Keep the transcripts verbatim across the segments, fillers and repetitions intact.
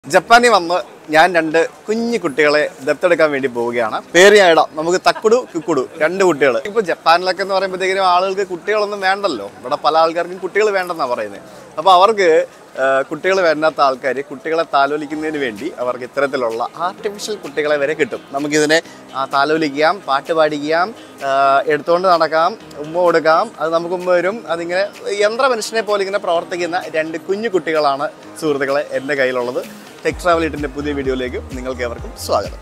ജപ്പാനിൽ വന്ന് ഞാൻ രണ്ട് കുഞ്ഞു കുട്ടികളെ ദത്തെടുക്കാൻ വേണ്ടി പോവുകയാണ്. പേര് ഞാൻ ഇടാം. നമുക്ക് തക്കുടു കുക്കുടു രണ്ട് കുട്ടികൾ. ഇപ്പോൾ ജപ്പാനിലൊക്കെ എന്ന് പറയുമ്പോഴത്തേക്കും ആളുകൾക്ക് കുട്ടികളൊന്നും വേണ്ടല്ലോ. ഇവിടെ പല ആൾക്കാർക്കും കുട്ടികൾ വേണ്ടെന്നാണ് പറയുന്നത്. അപ്പോൾ അവർക്ക് കുട്ടികൾ വേണ്ടാത്ത ആൾക്കാർ കുട്ടികളെ താലോലിക്കുന്നതിന് വേണ്ടി അവർക്ക് ഇത്തരത്തിലുള്ള ആർട്ടിഫിഷ്യൽ കുട്ടികളെ വരെ കിട്ടും. നമുക്കിതിനെ താലോലിക്കാം, പാട്ട് പാടിക്കാം, എടുത്തുകൊണ്ട് നടക്കാം, ഉമ്മ കൊടുക്കാം. അത് നമുക്ക് ഉമ്മ വരും. അതിങ്ങനെ യന്ത്ര മനുഷ്യനെ പോലെ ഇങ്ങനെ പ്രവർത്തിക്കുന്ന രണ്ട് കുഞ്ഞു കുട്ടികളാണ് സുഹൃത്തുക്കളെ എൻ്റെ കയ്യിലുള്ളത്. ടെക് ട്രാവൽ എയ്റ്റിൻ്റെ പുതിയ വീഡിയോയിലേക്ക് നിങ്ങൾക്ക് ഏവർക്കും സ്വാഗതം.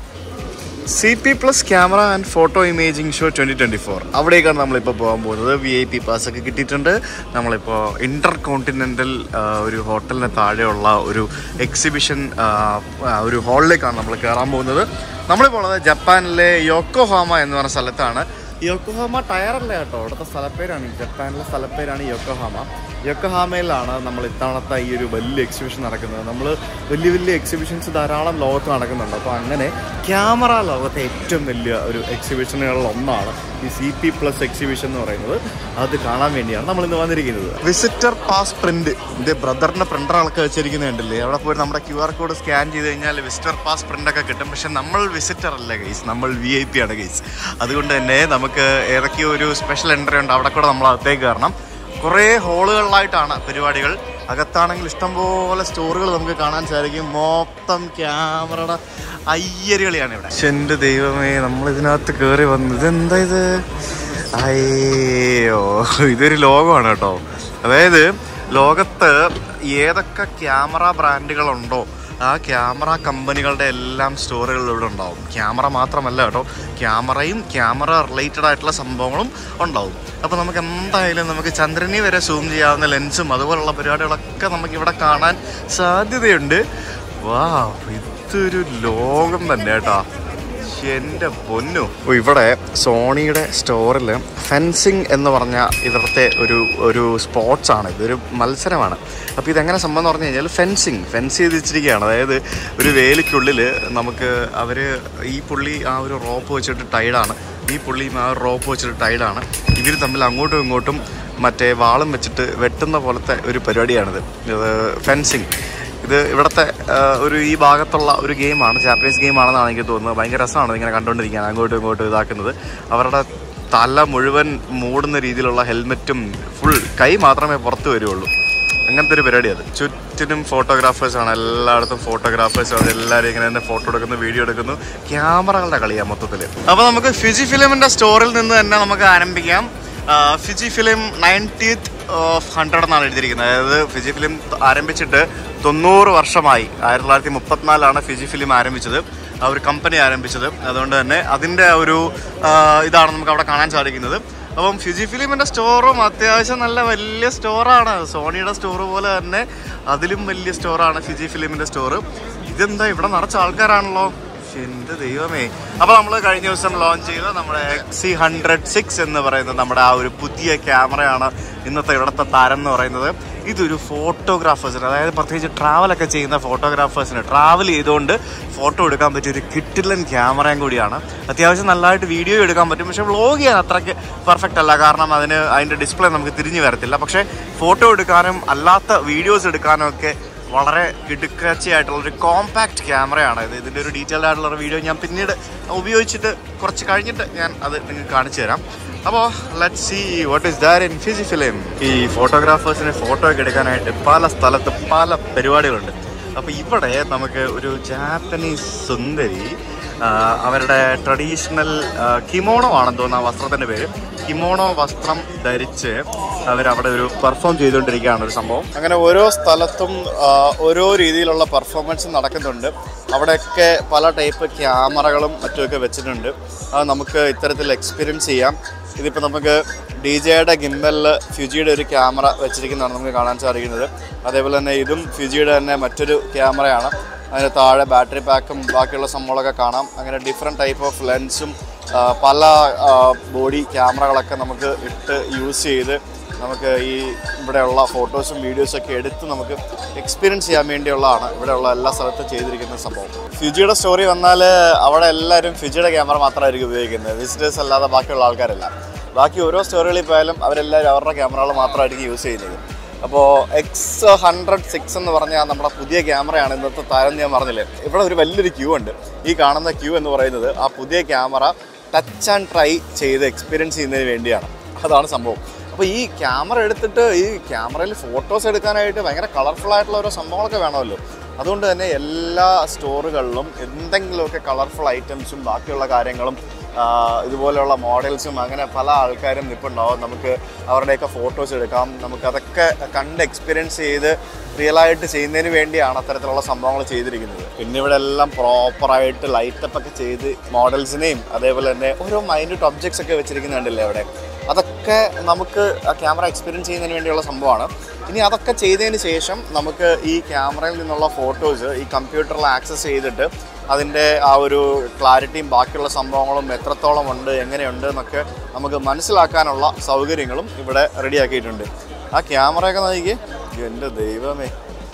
C P plus camera and photo imaging show twenty twenty four അവിടേക്കാണ് നമ്മളിപ്പോൾ പോകാൻ പോകുന്നത്. വി ഐ പി പാസ്സൊക്കെ കിട്ടിയിട്ടുണ്ട്. നമ്മളിപ്പോൾ ഇൻ്റർ കോണ്ടിനെൻ്റൽ ഒരു ഹോട്ടലിന് താഴെയുള്ള ഒരു എക്സിബിഷൻ ഒരു ഹാളിലേക്കാണ് നമ്മൾ കയറാൻ പോകുന്നത്. നമ്മളിപ്പോൾ ഉള്ളത് ജപ്പാനിലെ യോക്കോഹാമ എന്ന് പറഞ്ഞ സ്ഥലത്താണ്. യോക്കോഹാമ ടയറല്ല കേട്ടോ, അവിടുത്തെ സ്ഥലപ്പേരാണ്, ജപ്പാനിലെ സ്ഥലപ്പേരാണ് യോക്കോഹാമ. യോക്കോഹാമയിലാണ് നമ്മൾ ഇത്തവണത്തെ ഈ ഒരു വലിയ എക്സിബിഷൻ നടക്കുന്നത്. നമ്മൾ വലിയ വലിയ എക്സിബിഷൻസ് ധാരാളം ലോകത്ത് നടക്കുന്നുണ്ട്. അപ്പോൾ അങ്ങനെ ക്യാമറ ലോകത്തെ ഏറ്റവും വലിയ ഒരു എക്സിബിഷനുകളിൽ ഒന്നാണ് ഈ സി പി പ്ലസ് എക്സിബിഷൻ എന്ന് പറയുന്നത്. അത് കാണാൻ വേണ്ടിയാണ് നമ്മൾ ഇന്ന് വന്നിരിക്കുന്നത്. വിസിറ്റർ പാസ് പ്രിന്റ്, ഇത് ബ്രദറിൻ്റെ പ്രിൻ്ററൊക്കെ വെച്ചിരിക്കുന്നുണ്ടല്ലേ. അവിടെ പോയി നമ്മുടെ ക്യു ആർ കോഡ് സ്കാൻ ചെയ്ത് കഴിഞ്ഞാൽ വിസിറ്റർ പാസ് പ്രിൻ്റൊക്കെ കിട്ടും. പക്ഷെ നമ്മൾ വിസിറ്റർ അല്ല ഗൈസ്, നമ്മൾ വി ഐ പി ആണ് ഗൈസ്. അതുകൊണ്ട് തന്നെ നമുക്ക് ഏതൊക്കെയോ ഒരു സ്പെഷ്യൽ എൻട്രി ഉണ്ട്. അവിടെ കൂടെ നമ്മൾ അകത്തേക്ക് കയറണം. കുറേ ഹോളുകളിലായിട്ടാണ് പരിപാടികൾ. അകത്താണെങ്കിൽ ഇഷ്ടംപോലെ സ്റ്റോറുകൾ നമുക്ക് കാണാൻ സാധിക്കും. മൊത്തം ക്യാമറയുടെ അയ്യരുകളിയാണ് ഇവിടെ. എൻ്റെ ദൈവമേ, നമ്മളിതിനകത്ത് കയറി വന്നു. ഇതെന്താ ഇത്? അയ്യോ, ഇതൊരു ലോകമാണ് കേട്ടോ. അതായത് ലോകത്ത് ഏതൊക്കെ ക്യാമറ ബ്രാൻഡുകളുണ്ടോ ആ ക്യാമറ കമ്പനികളുടെ എല്ലാം സ്റ്റോറുകൾ ഇവിടെ ഉണ്ടാവും. ക്യാമറ മാത്രമല്ല കേട്ടോ, ക്യാമറയും ക്യാമറ റിലേറ്റഡ് ആയിട്ടുള്ള സംഭവങ്ങളും ഉണ്ടാവും. അപ്പോൾ നമുക്ക് എന്തായാലും നമുക്ക് ചന്ദ്രനെ വരെ സൂം ചെയ്യാവുന്ന ലെൻസും അതുപോലുള്ള പരിപാടികളൊക്കെ നമുക്കിവിടെ കാണാൻ സാധ്യതയുണ്ട്. വാ, ഇതൊരു ലോകം തന്നെ കേട്ടോ. എൻ്റെ പൊന്നു. അപ്പോൾ ഇവിടെ സോണിയുടെ സ്റ്റോറിൽ ഫെൻസിങ് എന്ന് പറഞ്ഞ ഇവിടുത്തെ ഒരു ഒരു സ്പോർട്സാണ്, ഇതൊരു മത്സരമാണ്. അപ്പോൾ ഇതെങ്ങനെ സംഭവം എന്ന് പറഞ്ഞു കഴിഞ്ഞാൽ ഫെൻസിങ് ഫെൻസ് ചെയ്ത് വെച്ചിരിക്കുകയാണ്. അതായത് ഒരു വേലിക്കുള്ളിൽ നമുക്ക് അവർ ഈ പുള്ളി ആ ഒരു റോപ്പ് വെച്ചിട്ട് ടൈഡാണ്, ഈ പുള്ളിയും ആ ഒരു റോപ്പ് വെച്ചിട്ട് ടൈഡാണ്. ഇവർ തമ്മിൽ അങ്ങോട്ടും ഇങ്ങോട്ടും മറ്റേ വാളും വെച്ചിട്ട് വെട്ടുന്ന പോലത്തെ ഒരു പരിപാടിയാണിത്, ഫെൻസിങ്. ഇത് ഇവിടുത്തെ ഒരു ഈ ഭാഗത്തുള്ള ഒരു ഗെയിമാണ്, ജാപ്പനീസ് ഗെയിമാണെന്നാണ് എനിക്ക് തോന്നുന്നത്. ഭയങ്കര രസമാണ് ഇങ്ങനെ കണ്ടുകൊണ്ടിരിക്കുകയാണ്, അങ്ങോട്ടും ഇങ്ങോട്ടും ഇതാക്കുന്നത്. അവരുടെ തല മുഴുവൻ മൂടുന്ന രീതിയിലുള്ള ഹെൽമെറ്റും ഫുൾ, കൈ മാത്രമേ പുറത്ത് വരുള്ളൂ. അങ്ങനത്തെ ഒരു പരിപാടി അത്. ചുറ്റിനും ഫോട്ടോഗ്രാഫേഴ്സാണ്, എല്ലായിടത്തും ഫോട്ടോഗ്രാഫേഴ്സാണ്. എല്ലാവരും ഇങ്ങനെ തന്നെ ഫോട്ടോ എടുക്കുന്നു, വീഡിയോ എടുക്കുന്നു. ക്യാമറകളുടെ കളിയാണ് മൊത്തത്തിൽ. അപ്പോൾ നമുക്ക് ഫിജി ഫിലിമിൻ്റെ സ്റ്റോറിൽ നിന്ന് തന്നെ നമുക്ക് ആരംഭിക്കാം. Fuji film nineteenth of hundred എന്നാണ് എഴുതിയിരിക്കുന്നത്. അതായത് ഫിജി ഫിലിം ആരംഭിച്ചിട്ട് തൊണ്ണൂറ് വർഷമായി. ആയിരത്തി തൊള്ളായിരത്തി മുപ്പത്തിനാലാണ് ഫിജി ഫിലിം ആരംഭിച്ചത്, ആ ഒരു കമ്പനി ആരംഭിച്ചത്. അതുകൊണ്ട് തന്നെ അതിൻ്റെ ഒരു ഇതാണ് നമുക്ക് അവിടെ കാണാൻ സാധിക്കുന്നത്. അപ്പം ഫിജി ഫിലിമിൻ്റെ സ്റ്റോറും അത്യാവശ്യം നല്ല വലിയ സ്റ്റോറാണ്. സോണിയുടെ സ്റ്റോറ് പോലെ തന്നെ അതിലും വലിയ സ്റ്റോറാണ് ഫിജി ഫിലിമിൻ്റെ സ്റ്റോറ്. ഇതെന്താ ഇവിടെ നിറച്ച ആൾക്കാരാണല്ലോ, എൻ്റെ ദൈവമേ. അപ്പോൾ നമ്മൾ കഴിഞ്ഞ ദിവസം ലോഞ്ച് ചെയ്ത നമ്മുടെ എക്സി ഹൺഡ്രഡ് സിക്സ് എന്ന് പറയുന്നത് നമ്മുടെ ആ ഒരു പുതിയ ക്യാമറയാണ് ഇന്നത്തെ ഇവിടുത്തെ താരം എന്ന് പറയുന്നത്. ഇതൊരു ഫോട്ടോഗ്രാഫേഴ്സിന്, അതായത് പ്രത്യേകിച്ച് ട്രാവലൊക്കെ ചെയ്യുന്ന ഫോട്ടോഗ്രാഫേഴ്സിന് ട്രാവൽ ചെയ്തുകൊണ്ട് ഫോട്ടോ എടുക്കാൻ പറ്റിയ ഒരു കിട്ടിലൻ ക്യാമറയും കൂടിയാണ്. അത്യാവശ്യം നല്ലതായിട്ട് വീഡിയോ എടുക്കാൻ പറ്റും. പക്ഷേ വ്ളോഗ് ചെയ്യാൻ അത്രയ്ക്ക് പെർഫെക്റ്റ് അല്ല, കാരണം അതിന് അതിൻ്റെ ഡിസ്പ്ലേ നമുക്ക് തിരിഞ്ഞു വരത്തില്ല. പക്ഷേ ഫോട്ടോ എടുക്കാനും അല്ലാത്ത വീഡിയോസ് എടുക്കാനും ഒക്കെ വളരെ കിടുക്കാച്ചയായിട്ടുള്ളൊരു കോമ്പാക്റ്റ് ക്യാമറയാണ് ഇത്. ഇതിൻ്റെ ഒരു ഡീറ്റെയിൽഡ് ആയിട്ടുള്ള വീഡിയോ ഞാൻ പിന്നീട് ഉപയോഗിച്ചിട്ട് കുറച്ച് കഴിഞ്ഞിട്ട് ഞാൻ അത് നിങ്ങൾക്ക് കാണിച്ചു തരാം. അപ്പോൾ let's see what is that in Fuji film. ഈ ഫോട്ടോഗ്രാഫേഴ്സിന് ഫോട്ടോ ഒക്കെ എടുക്കാനായിട്ട് പല സ്ഥലത്ത് പല പരിപാടികളുണ്ട്. അപ്പോൾ ഇവിടെ നമുക്ക് ഒരു ജാപ്പനീസ് സുന്ദരി അവരുടെ ട്രഡീഷണൽ കിമോണോ ആണെന്ന് തോന്നുന്നു ആ വസ്ത്രത്തിൻ്റെ പേര്, കിമോണോ വസ്ത്രം ധരിച്ച് അവരവിടെ ഒരു പെർഫോം ചെയ്തുകൊണ്ടിരിക്കുകയാണ് ഒരു സംഭവം. അങ്ങനെ ഓരോ സ്ഥലത്തും ഓരോ രീതിയിലുള്ള പെർഫോമൻസ് നടക്കുന്നുണ്ട്. അവിടെയൊക്കെ പല ടൈപ്പ് ക്യാമറകളും മറ്റുമൊക്കെ വെച്ചിട്ടുണ്ട്. അത് നമുക്ക് ഇത്തരത്തിൽ എക്സ്പീരിയൻസ് ചെയ്യാം. ഇതിപ്പോൾ നമുക്ക് ഡി ജെയുടെ ഗിംബലിൽ ഫിജിയുടെ ഒരു ക്യാമറ വെച്ചിരിക്കുന്നതാണ് നമുക്ക് കാണാൻ സാധിക്കുന്നത്. അതേപോലെ തന്നെ ഇതും ഫിജിയുടെ തന്നെ മറ്റൊരു ക്യാമറയാണ്. അതിന് താഴെ ബാറ്ററി പാക്കും ബാക്കിയുള്ള സംഭവങ്ങളൊക്കെ കാണാം. അങ്ങനെ ഡിഫറെൻറ്റ് ടൈപ്പ് ഓഫ് ലെൻസും പല ബോഡി ക്യാമറകളൊക്കെ നമുക്ക് ഇട്ട് യൂസ് ചെയ്ത് നമുക്ക് ഈ ഇവിടെയുള്ള ഫോട്ടോസും വീഡിയോസൊക്കെ എടുത്ത് നമുക്ക് എക്സ്പീരിയൻസ് ചെയ്യാൻ വേണ്ടിയുള്ളതാണ് ഇവിടെയുള്ള എല്ലാ സ്ഥലത്തും ചെയ്തിരിക്കുന്ന സംഭവം. ഫിജിയുടെ സ്റ്റോറി വന്നാൽ അവിടെ എല്ലാവരും ഫിജിയുടെ ക്യാമറ മാത്രമായിരിക്കും ഉപയോഗിക്കുന്നത്, വിസിറ്റേഴ്സ് അല്ലാതെ ബാക്കിയുള്ള ആൾക്കാരല്ല. ബാക്കി ഓരോ സ്റ്റോറികളിൽ പോയാലും അവരെല്ലാവരും അവരുടെ ക്യാമറകൾ മാത്രമായിരിക്കും യൂസ് ചെയ്യുന്നത്. അപ്പോൾ എക്സ് ഹൺഡ്രഡ് സിക്സ് എന്ന് പറഞ്ഞാൽ നമ്മുടെ പുതിയ ക്യാമറയാണ് ഇന്നത്തെ താരം ഞാൻ പറഞ്ഞില്ലേ. ഇവിടെ ഒരു വലിയൊരു ക്യൂ ഉണ്ട്. ഈ കാണുന്ന ക്യൂ എന്ന് പറയുന്നത് ആ പുതിയ ക്യാമറ ടച്ച് ആൻഡ് ട്രൈ ചെയ്ത് എക്സ്പീരിയൻസ് ചെയ്യുന്നതിന് വേണ്ടിയാണ്. അതാണ് സംഭവം. അപ്പോൾ ഈ ക്യാമറ എടുത്തിട്ട് ഈ ക്യാമറയിൽ ഫോട്ടോസ് എടുക്കാനായിട്ട് ഭയങ്കര കളർഫുൾ ആയിട്ടുള്ള ഓരോ സംഭവങ്ങളൊക്കെ വേണമല്ലോ. അതുകൊണ്ട് തന്നെ എല്ലാ സ്റ്റോറുകളിലും എന്തെങ്കിലുമൊക്കെ കളർഫുൾ ഐറ്റംസും ബാക്കിയുള്ള കാര്യങ്ങളും ഇതുപോലെയുള്ള മോഡൽസും അങ്ങനെ പല ആൾക്കാരും നിൽപ്പുണ്ടാവും. നമുക്ക് അവരുടെയൊക്കെ ഫോട്ടോസ് എടുക്കാം. നമുക്കതൊക്കെ കണ്ട് എക്സ്പീരിയൻസ് ചെയ്ത് റിയലായിട്ട് ചെയ്യുന്നതിന് വേണ്ടിയാണ് അത്തരത്തിലുള്ള സംഭവങ്ങൾ ചെയ്തിരിക്കുന്നത്. പിന്നെ ഇവിടെ എല്ലാം പ്രോപ്പറായിട്ട് ലൈറ്റപ്പ് ഒക്കെ ചെയ്ത് മോഡൽസിനെയും അതേപോലെ തന്നെ ഓരോ മൈന്യൂട്ട് ഒബ്ജക്ട്സ് ഒക്കെ വെച്ചിരിക്കുന്നുണ്ടല്ലേ അവിടെ. അതൊക്കെ നമുക്ക് ആ ക്യാമറ എക്സ്പീരിയൻസ് ചെയ്യുന്നതിന് വേണ്ടിയുള്ള സംഭവമാണ്. ഇനി അതൊക്കെ ചെയ്തതിന് ശേഷം നമുക്ക് ഈ ക്യാമറയിൽ നിന്നുള്ള ഫോട്ടോസ് ഈ കമ്പ്യൂട്ടറിൽ ആക്സസ് ചെയ്തിട്ട് അതിൻ്റെ ആ ഒരു ക്ലാരിറ്റിയും ബാക്കിയുള്ള സംഭവങ്ങളും എത്രത്തോളം ഉണ്ട് എങ്ങനെയുണ്ട് എന്നൊക്കെ നമുക്ക് മനസ്സിലാക്കാനുള്ള സൗകര്യങ്ങളും ഇവിടെ റെഡിയാക്കിയിട്ടുണ്ട്. ആ ക്യാമറയൊക്കെ നോക്കി, എൻ്റെ ദൈവമേ,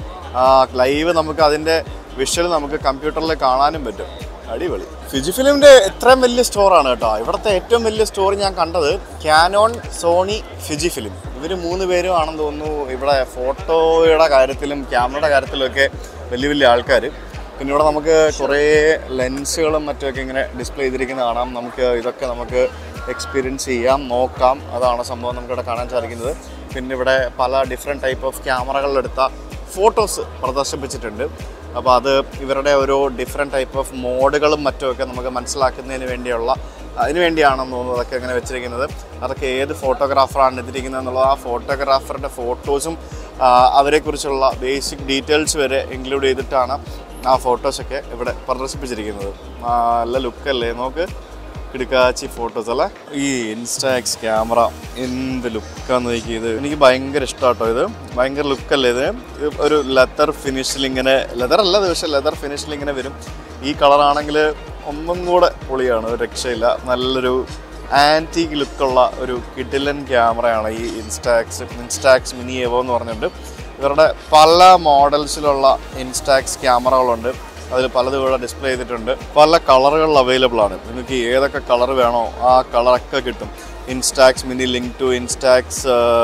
ആ ലൈവ് നമുക്ക് അതിൻ്റെ വിഷ്വൽ നമുക്ക് കമ്പ്യൂട്ടറിൽ കാണാനും പറ്റും. അടിപൊളി. ഫിജിഫിലിമിൻ്റെ എത്രയും വലിയ സ്റ്റോറാണ് കേട്ടോ. ഇവിടുത്തെ ഏറ്റവും വലിയ സ്റ്റോർ ഞാൻ കണ്ടത് ക്യാനോൺ, സോണി, ഫിജിഫിലിം. ഇവർ മൂന്ന് പേരും ആണെന്ന് തോന്നുന്നു ഇവിടെ ഫോട്ടോയുടെ കാര്യത്തിലും ക്യാമറയുടെ കാര്യത്തിലുമൊക്കെ വലിയ വലിയ ആൾക്കാർ. പിന്നെ ഇവിടെ നമുക്ക് കുറേ ലെൻസുകളും മറ്റുമൊക്കെ ഇങ്ങനെ ഡിസ്പ്ലേ ചെയ്തിരിക്കുന്ന കാണാം. നമുക്ക് ഇതൊക്കെ നമുക്ക് എക്സ്പീരിയൻസ് ചെയ്യാം, നോക്കാം. അതാണ് സംഭവം നമുക്കിവിടെ കാണാൻ സാധിക്കുന്നത്. പിന്നെ ഇവിടെ പല ഡിഫറെൻറ്റ് ടൈപ്പ് ഓഫ് ക്യാമറകളിലെടുത്ത ഫോട്ടോസ് പ്രദർശിപ്പിച്ചിട്ടുണ്ട്. അപ്പോൾ അത് ഇവരുടെ ഓരോ ഡിഫറെൻറ്റ് ടൈപ്പ് ഓഫ് മോഡുകളും മറ്റുമൊക്കെ നമുക്ക് മനസ്സിലാക്കുന്നതിന് വേണ്ടിയുള്ള അതിന് വേണ്ടിയാണെന്ന് തോന്നുന്നു അതൊക്കെ ഇങ്ങനെ വെച്ചിരിക്കുന്നത്. അതൊക്കെ ഏത് ഫോട്ടോഗ്രാഫറാണ് എടുത്തിരിക്കുന്നത് എന്നുള്ളത് ആ ഫോട്ടോഗ്രാഫറുടെ ഫോട്ടോസും അവരെക്കുറിച്ചുള്ള ബേസിക് ഡീറ്റെയിൽസ് വരെ ഇൻക്ലൂഡ് ചെയ്തിട്ടാണ് ആ ഫോട്ടോസൊക്കെ ഇവിടെ പ്രദർശിപ്പിച്ചിരിക്കുന്നത്. നല്ല ലുക്കല്ലേ, നോക്ക്, കിടക്കാച്ചി ഫോട്ടോസ് അല്ലേ. ഈ ഇൻസ്റ്റാക്സ് ക്യാമറ എന്ത് ലുക്കാന്ന് നോക്കിയത്. എനിക്ക് ഭയങ്കര ഇഷ്ടമാട്ടോ. ഇത് ഭയങ്കര ലുക്കല്ലേ. ഇത് ഒരു ലെതർ ഫിനിഷിൽ ഇങ്ങനെ, ലെതർ അല്ല ഇത്, പക്ഷേ ലെതർ ഫിനിഷിൽ ഇങ്ങനെ വരും. ഈ കളറാണെങ്കിൽ ഒന്നും കൂടെ പൊളിയാണ്, ഒരു രക്ഷയില്ല. നല്ലൊരു ആൻറ്റീക്ക് ലുക്കുള്ള ഒരു കിഡിലൻ ക്യാമറയാണ് ഈ ഇൻസ്റ്റാക്സ് ഇൻസ്റ്റാക്സ് മിനി എവോ എന്ന് പറഞ്ഞിട്ട്. ഇവരുടെ പല മോഡൽസിലുള്ള ഇൻസ്റ്റാക്സ് ക്യാമറകളുണ്ട്. അതിൽ പലതും ഇവിടെ ഡിസ്പ്ലേ ചെയ്തിട്ടുണ്ട്. പല കളറുകളിൽ അവൈലബിൾ ആണ്. നിങ്ങൾക്ക് ഏതൊക്കെ കളർ വേണോ ആ കളറൊക്കെ കിട്ടും. Instax mini link two, Instax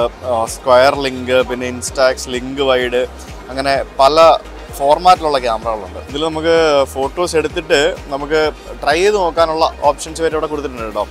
square link, പിന്നെ ഇൻസ്റ്റാക്സ് ലിങ്ക് വൈഡ്, അങ്ങനെ പല ഫോർമാറ്റിലുള്ള ക്യാമറകളുണ്ട്. ഇതിൽ നമുക്ക് ഫോട്ടോസ് എടുത്തിട്ട് നമുക്ക് ട്രൈ ചെയ്ത് നോക്കാനുള്ള ഓപ്ഷൻസ് വരെ ഇവിടെ കൊടുത്തിട്ടുണ്ട് കേട്ടോ.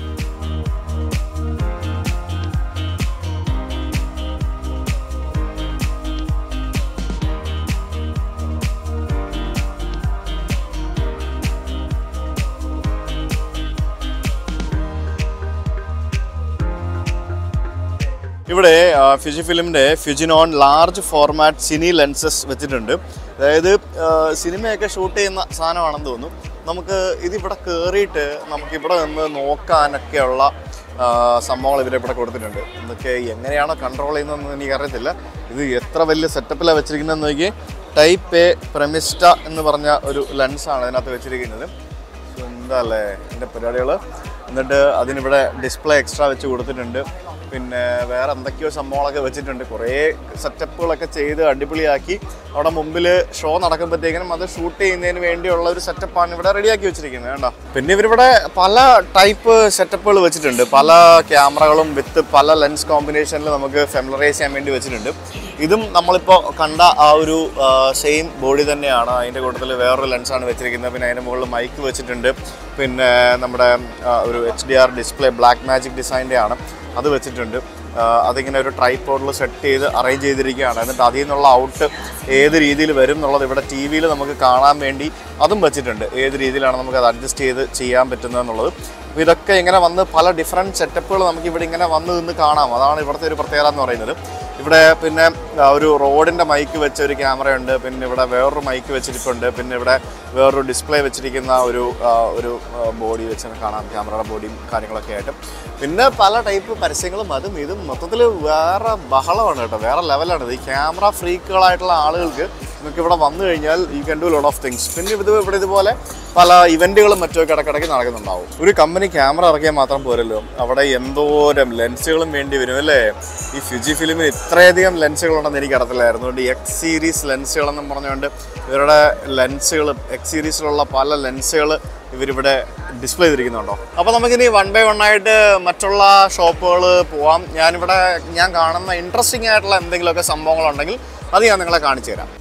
ഇവിടെ ഫിജിഫിലിമിൻ്റെ Fujinon large format cine lenses വെച്ചിട്ടുണ്ട്. അതായത് സിനിമയൊക്കെ ഷൂട്ട് ചെയ്യുന്ന സാധനമാണെന്ന് തോന്നുന്നു. നമുക്ക് ഇതിവിടെ കയറിയിട്ട് നമുക്കിവിടെ നിന്ന് നോക്കാനൊക്കെയുള്ള സംഭവങ്ങൾ ഇവരിവിടെ കൊടുത്തിട്ടുണ്ട്. ഇതൊക്കെ എങ്ങനെയാണോ കൺട്രോൾ ചെയ്യുന്നതെന്ന് എനിക്കറിയത്തില്ല. ഇത് എത്ര വലിയ സെറ്റപ്പിലാണ് വെച്ചിരിക്കുന്നതെന്ന് നോക്കി. ടൈപ്പ് എ പ്രമിസ്റ്റ എന്ന് പറഞ്ഞ ഒരു ലെൻസാണ് ഇതിനകത്ത് വെച്ചിരിക്കുന്നത്. എന്താ അല്ലേ ഇതിൻ്റെ പരിപാടികൾ. എന്നിട്ട് അതിനിവിടെ ഡിസ്പ്ലേ എക്സ്ട്രാ വെച്ച് കൊടുത്തിട്ടുണ്ട്. പിന്നെ വേറെ എന്തൊക്കെയോ സംഭവങ്ങളൊക്കെ വെച്ചിട്ടുണ്ട്. കുറേ സെറ്റപ്പുകളൊക്കെ ചെയ്ത് അടിപൊളിയാക്കി അവിടെ മുമ്പിൽ ഷോ നടക്കുമ്പോഴത്തേക്കിനും അത് ഷൂട്ട് ചെയ്യുന്നതിന് വേണ്ടിയുള്ള ഒരു സെറ്റപ്പാണ് ഇവിടെ റെഡിയാക്കി വെച്ചിരിക്കുന്നത് കേട്ടോ. പിന്നെ ഇവരിവിടെ പല ടൈപ്പ് സെറ്റപ്പുകൾ വെച്ചിട്ടുണ്ട്. പല ക്യാമറകളും വിത്ത് പല ലെൻസ് കോമ്പിനേഷനിൽ നമുക്ക് ഫെമിലറൈസ് ചെയ്യാൻ വേണ്ടി വെച്ചിട്ടുണ്ട്. ഇതും നമ്മളിപ്പോൾ കണ്ട ആ ഒരു സെയിം ബോഡി തന്നെയാണ്. അതിൻ്റെ കൂട്ടത്തിൽ വേറൊരു ലെൻസാണ് വെച്ചിരിക്കുന്നത്. പിന്നെ അതിൻ്റെ മുകളിൽ മൈക്ക് വെച്ചിട്ടുണ്ട്. പിന്നെ നമ്മുടെ ഒരു H D R display black magic ഡിസൈൻ്റെ ആണ്, അത് വെച്ചിട്ടുണ്ട്. അതിങ്ങനെ ഒരു ട്രൈപോഡിൽ സെറ്റ് ചെയ്ത് അറേഞ്ച് ചെയ്തിരിക്കുകയാണ്. എന്നിട്ട് അതിൽ നിന്നുള്ള ഔട്ട് ഏത് രീതിയിൽ വരും എന്നുള്ളത് ഇവിടെ ടി വിയിൽ നമുക്ക് കാണാൻ വേണ്ടി അതും വെച്ചിട്ടുണ്ട്. ഏത് രീതിയിലാണ് നമുക്ക് അത് അഡ്ജസ്റ്റ് ചെയ്ത് ചെയ്യാൻ പറ്റുന്നതെന്നുള്ളത്. അപ്പോൾ ഇതൊക്കെ ഇങ്ങനെ വന്ന് പല ഡിഫറെൻറ്റ് സെറ്റപ്പുകൾ നമുക്ക് ഇവിടെ ഇങ്ങനെ വന്ന് നിന്ന് കാണാം. അതാണ് ഇവിടുത്തെ ഒരു പ്രത്യേകത എന്ന് പറയുന്നത്. ഇവിടെ പിന്നെ ഒരു റോഡിൻ്റെ മൈക്ക് വെച്ച ഒരു ക്യാമറയുണ്ട്. പിന്നെ ഇവിടെ വേറൊരു മൈക്ക് വെച്ചിരിപ്പുണ്ട്. പിന്നെ ഇവിടെ വേറൊരു ഡിസ്പ്ലേ വെച്ചിരിക്കുന്ന ഒരു ഒരു ബോഡി വെച്ച് കാണാം, ക്യാമറയുടെ ബോഡിയും കാര്യങ്ങളൊക്കെ ആയിട്ട്. പിന്നെ പല ടൈപ്പ് പരസ്യങ്ങളും അതും ഇതും മൊത്തത്തിൽ വേറെ ബഹളമാണ് കേട്ടോ, വേറെ ലെവലാണിത്. ഈ ക്യാമറ ഫ്രീക്കുകളായിട്ടുള്ള ആളുകൾക്ക് നിങ്ങൾക്ക് ഇവിടെ വന്നു കഴിഞ്ഞാൽ you can do lot of things. പിന്നെ ഇത് ഇവിടെ ഇതുപോലെ പല ഇവൻറ്റുകളും മറ്റുമൊക്കെ ഇടയ്ക്കിടയ്ക്ക് നടക്കുന്നുണ്ടാവും. ഒരു കമ്പനി ക്യാമറ ഇറക്കിയാൽ മാത്രം പോരല്ലോ, അവിടെ എന്തോരം ലെൻസുകളും വേണ്ടി വരും അല്ലേ. ഈ ഫിജിഫിലിമിന് ഇത്രയധികം ലെൻസുകളുണ്ടെന്ന് എനിക്ക് അറിയത്തില്ലായിരുന്നു. അതുകൊണ്ട് എക്സ് സീരീസ് ലെൻസുകളെന്നും പറഞ്ഞുകൊണ്ട് ഇവരുടെ ലെൻസുകൾ, എക്സ് സീരീസിലുള്ള പല ലെൻസുകൾ ഇവരിവിടെ ഡിസ്പ്ലേ ചെയ്തിരിക്കുന്നുണ്ടോ. അപ്പോൾ നമുക്കിനി വൺ ബൈ വൺ ആയിട്ട് മറ്റുള്ള ഷോപ്പുകൾ പോവാം. ഞാനിവിടെ ഞാൻ കാണുന്ന ഇൻട്രസ്റ്റിംഗ് ആയിട്ടുള്ള എന്തെങ്കിലുമൊക്കെ സംഭവങ്ങളുണ്ടെങ്കിൽ അത് ഞാൻ നിങ്ങളെ കാണിച്ചു തരാം.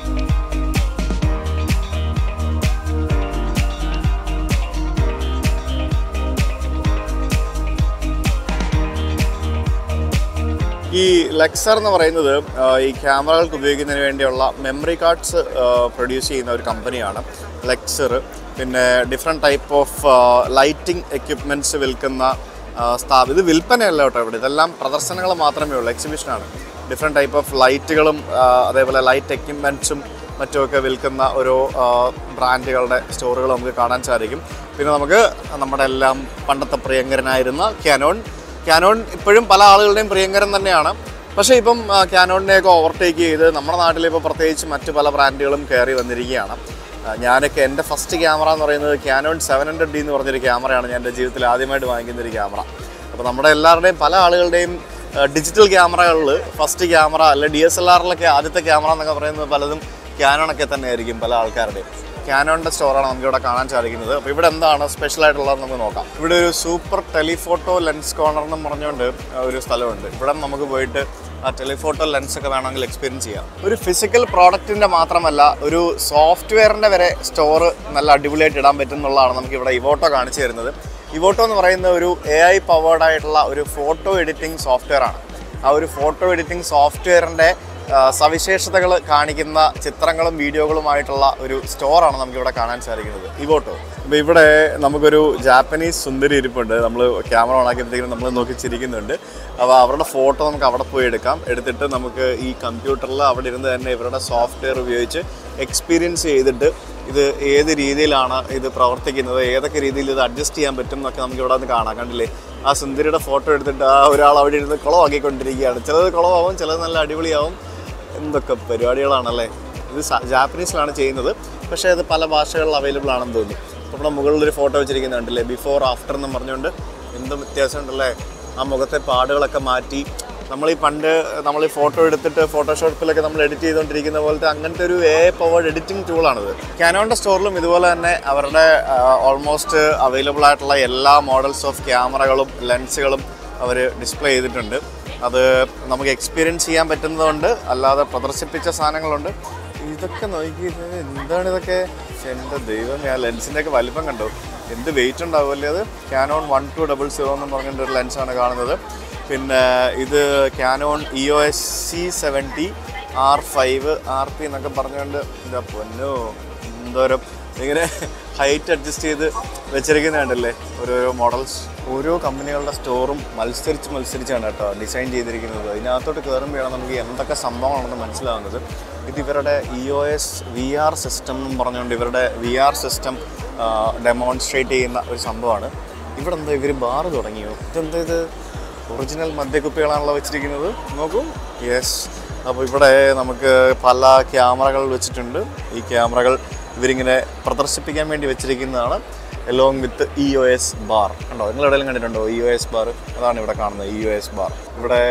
ഈ ലെക്സർ എന്ന് പറയുന്നത് ഈ ക്യാമറകൾക്ക് ഉപയോഗിക്കുന്നതിന് വേണ്ടിയുള്ള മെമ്മറി കാർഡ്സ് പ്രൊഡ്യൂസ് ചെയ്യുന്ന ഒരു കമ്പനിയാണ് ലെക്സർ. പിന്നെ different type of lighting equipments വിൽക്കുന്ന സ്ഥാപനം. ഇത് വിൽപ്പനയല്ല കേട്ടോ, ഇവിടെ ഇതെല്ലാം പ്രദർശനങ്ങൾ മാത്രമേ ഉള്ളൂ, എക്സിബിഷനാണ്. ഡിഫറെൻറ്റ് ടൈപ്പ് ഓഫ് ലൈറ്റുകളും അതേപോലെ ലൈറ്റ് എക്യുപ്മെൻറ്റ്സും മറ്റുമൊക്കെ വിൽക്കുന്ന ഓരോ ബ്രാൻഡുകളുടെ സ്റ്റോറുകൾ നമുക്ക് കാണാൻ സാധിക്കും. പിന്നെ നമുക്ക് നമ്മുടെ എല്ലാം പണ്ടത്തെ പ്രിയങ്കരനായിരുന്ന ക്യാനോൺ ക്യാനോൺ ഇപ്പോഴും പല ആളുകളുടെയും പ്രിയങ്കരൻ തന്നെയാണ്. പക്ഷേ ഇപ്പം ക്യാനോണിനെയൊക്കെ ഓവർടേക്ക് ചെയ്ത് നമ്മുടെ നാട്ടിലിപ്പോൾ പ്രത്യേകിച്ച് മറ്റ് പല ബ്രാൻഡുകളും കയറി വന്നിരിക്കുകയാണ്. ഞാനൊക്കെ എൻ്റെ ഫസ്റ്റ് ക്യാമറ എന്ന് പറയുന്നത് ക്യാനോൺ സെവൻ ഹൺഡ്രഡ് ഡി എന്ന് പറഞ്ഞൊരു ക്യാമറയാണ് ഞാൻ എൻ്റെ ജീവിതത്തിൽ ആദ്യമായിട്ട് വാങ്ങിക്കുന്നൊരു ക്യാമറ. അപ്പോൾ നമ്മുടെ എല്ലാവരുടെയും പല ആളുകളുടെയും ഡിജിറ്റൽ ക്യാമറകളിൽ ഫസ്റ്റ് ക്യാമറ അല്ലെ ഡി എസ് എൽ ആറിലൊക്കെ ആദ്യത്തെ ക്യാമറ എന്നൊക്കെ പറയുന്നത് പലതും ക്യാനോണൊക്കെ തന്നെ ആയിരിക്കും പല ആൾക്കാരുടെയും. ക്യാനോണിൻ്റെ സ്റ്റോറാണ് നമുക്കിവിടെ കാണാൻ സാധിക്കുന്നത്. അപ്പോൾ ഇവിടെ എന്താണ് സ്പെഷ്യലായിട്ടുള്ളത് നമുക്ക് നോക്കാം. ഇവിടെ ഒരു സൂപ്പർ ടെലിഫോട്ടോ ലെൻസ് കോർണർ എന്ന് പറഞ്ഞുകൊണ്ട് ഒരു സ്ഥലമുണ്ട്. ഇവിടെ നമുക്ക് പോയിട്ട് ആ ടെലിഫോട്ടോ ലെൻസ് ഒക്കെ വേണമെങ്കിൽ എക്സ്പീരിയൻസ് ചെയ്യാം. ഒരു ഫിസിക്കൽ പ്രോഡക്റ്റിൻ്റെ മാത്രമല്ല ഒരു സോഫ്റ്റ്വെയറിൻ്റെ വരെ സ്റ്റോർ നല്ല അടിപൊളിയായിട്ട് ഇടാൻ പറ്റും എന്നുള്ളതാണ് നമുക്ക് ഇവിടെ ഇവോട്ടോ കാണിച്ചു തരുന്നത്. ഇവോട്ടോ എന്ന് പറയുന്ന ഒരു എ ഐ പവേർഡ് ആയിട്ടുള്ള ഒരു ഫോട്ടോ എഡിറ്റിംഗ് സോഫ്റ്റ്വെയർ ആണ്. ആ ഒരു ഫോട്ടോ എഡിറ്റിംഗ് സോഫ്റ്റ്വെയറിൻ്റെ സവിശേഷതകൾ കാണിക്കുന്ന ചിത്രങ്ങളും വീഡിയോകളുമായിട്ടുള്ള ഒരു സ്റ്റോറാണ് നമുക്കിവിടെ കാണാൻ സാധിക്കുന്നത്, ഇവോട്ടോ. അപ്പോൾ ഇവിടെ നമുക്കൊരു ജാപ്പനീസ് സുന്ദരി ഇരിപ്പുണ്ട്. നമ്മൾ ക്യാമറ ഓണാക്കിയപ്പോഴത്തേക്കും നമ്മൾ നോക്കി ചിരിക്കുന്നുണ്ട്. അപ്പോൾ അവരുടെ ഫോട്ടോ നമുക്ക് അവിടെ പോയി എടുക്കാം. എടുത്തിട്ട് നമുക്ക് ഈ കമ്പ്യൂട്ടറിൽ അവിടെ ഇരുന്ന് തന്നെ ഇവരുടെ സോഫ്റ്റ്വെയർ ഉപയോഗിച്ച് എക്സ്പീരിയൻസ് ചെയ്തിട്ട് ഇത് ഏത് രീതിയിലാണ് ഇത് പ്രവർത്തിക്കുന്നത്, ഏതൊക്കെ രീതിയിൽ ഇത് അഡ്ജസ്റ്റ് ചെയ്യാൻ പറ്റും എന്നൊക്കെ നമുക്ക് ഇവിടെ നിന്ന് കാണാം. കണ്ടില്ലേ, ആ സുന്ദരിയുടെ ഫോട്ടോ എടുത്തിട്ട് ആ ഒരാൾ അവിടെ ഇരുന്ന് കുളമാക്കിക്കൊണ്ടിരിക്കുകയാണ്. ചിലത് കുളമാവും, ചിലത് നല്ല അടിപൊളിയാവും. എന്തൊക്കെ പരിപാടികളാണല്ലേ. ഇത് ജാപ്പനീസിലാണ് ചെയ്യുന്നത്, പക്ഷേ അത് പല ഭാഷകളിൽ അവൈലബിൾ ആണെന്ന് തോന്നുന്നു. നമ്മുടെ മുകളിലൊരു ഫോട്ടോ വെച്ചിരിക്കുന്നുണ്ടല്ലേ, ബിഫോർ ആഫ്റ്റർ എന്ന് പറഞ്ഞുകൊണ്ട്. എന്തും വ്യത്യാസമുണ്ടല്ലേ, ആ മുഖത്തെ പാടുകളൊക്കെ മാറ്റി. നമ്മൾ ഈ പണ്ട് നമ്മൾ ഈ ഫോട്ടോ എടുത്തിട്ട് ഫോട്ടോഷോപ്പിലൊക്കെ നമ്മൾ എഡിറ്റ് ചെയ്തുകൊണ്ടിരിക്കുന്ന പോലത്തെ അങ്ങനത്തെ ഒരു എ പവേർഡ് എഡിറ്റിംഗ് ടൂളാണിത്. ക്യാനോണിൻ്റെ സ്റ്റോറിലും ഇതുപോലെ തന്നെ അവരുടെ ഓൾമോസ്റ്റ് അവൈലബിൾ ആയിട്ടുള്ള എല്ലാ മോഡൽസ് ഓഫ് ക്യാമറകളും ലെൻസുകളും അവർ ഡിസ്പ്ലേ ചെയ്തിട്ടുണ്ട്. അത് നമുക്ക് എക്സ്പീരിയൻസ് ചെയ്യാൻ പറ്റുന്നതുകൊണ്ട് അല്ലാതെ പ്രദർശിപ്പിച്ച സാധനങ്ങളുണ്ട്. ഇതൊക്കെ നോക്കിയിട്ട് എന്താണ് ഇതൊക്കെ? എൻ്റെ ദൈവം, ആ ലെൻസിൻ്റെയൊക്കെ വലിപ്പം കണ്ടോ, എന്ത് വെയിറ്റ് ഉണ്ടാവുമല്ലേ അത്. Canon one two double zero എന്ന് പറഞ്ഞിട്ട് ഒരു ലെൻസാണ് കാണുന്നത്. പിന്നെ ഇത് Canon E O S C seventy R five R P എന്നൊക്കെ പറഞ്ഞുകൊണ്ട് എന്താ പൊന്നോ എന്തോരം ഇങ്ങനെ ഹൈറ്റ് അഡ്ജസ്റ്റ് ചെയ്ത് വെച്ചിരിക്കുന്നുണ്ടല്ലേ ഓരോരോ മോഡൽസ്. ഓരോ കമ്പനികളുടെ സ്റ്റോറും മത്സരിച്ച് മത്സരിച്ചാണ് കേട്ടോ ഡിസൈൻ ചെയ്തിരിക്കുന്നത്. ഇതിനകത്തോട്ട് കയറുമ്പോഴാണ് നമുക്ക് എന്തൊക്കെ സംഭവമാണെന്ന് മനസ്സിലാവുന്നത്. ഇത് ഇവരുടെ E O S V R system എന്ന് പറഞ്ഞുകൊണ്ട് ഇവരുടെ വി ആർ സിസ്റ്റം ഡെമോൺസ്ട്രേറ്റ് ചെയ്യുന്ന ഒരു സംഭവമാണ്. ഇവിടെ എന്താ ഇവർ ബാർ തുടങ്ങിയോ? ഇതെന്താ ഇത്? ഒറിജിനൽ മദ്യക്കുപ്പികളാണല്ലോ വെച്ചിരിക്കുന്നത്, നോക്കൂ. യെസ്, അപ്പോൾ ഇവിടെ നമുക്ക് പല ക്യാമറകൾ വെച്ചിട്ടുണ്ട്. ഈ ക്യാമറകൾ ഇവരിങ്ങനെ പ്രദർശിപ്പിക്കാൻ വേണ്ടി വെച്ചിരിക്കുന്നതാണ്, along with E O S bar. കണ്ടോ, നിങ്ങൾ എവിടെയെങ്കിലും കണ്ടിട്ടുണ്ടോ ഇ ഒ എസ് ബാർ? അതാണ് ഇവിടെ കാണുന്നത്, ഇ ഒ എസ് ബാർ. ഇവിടെ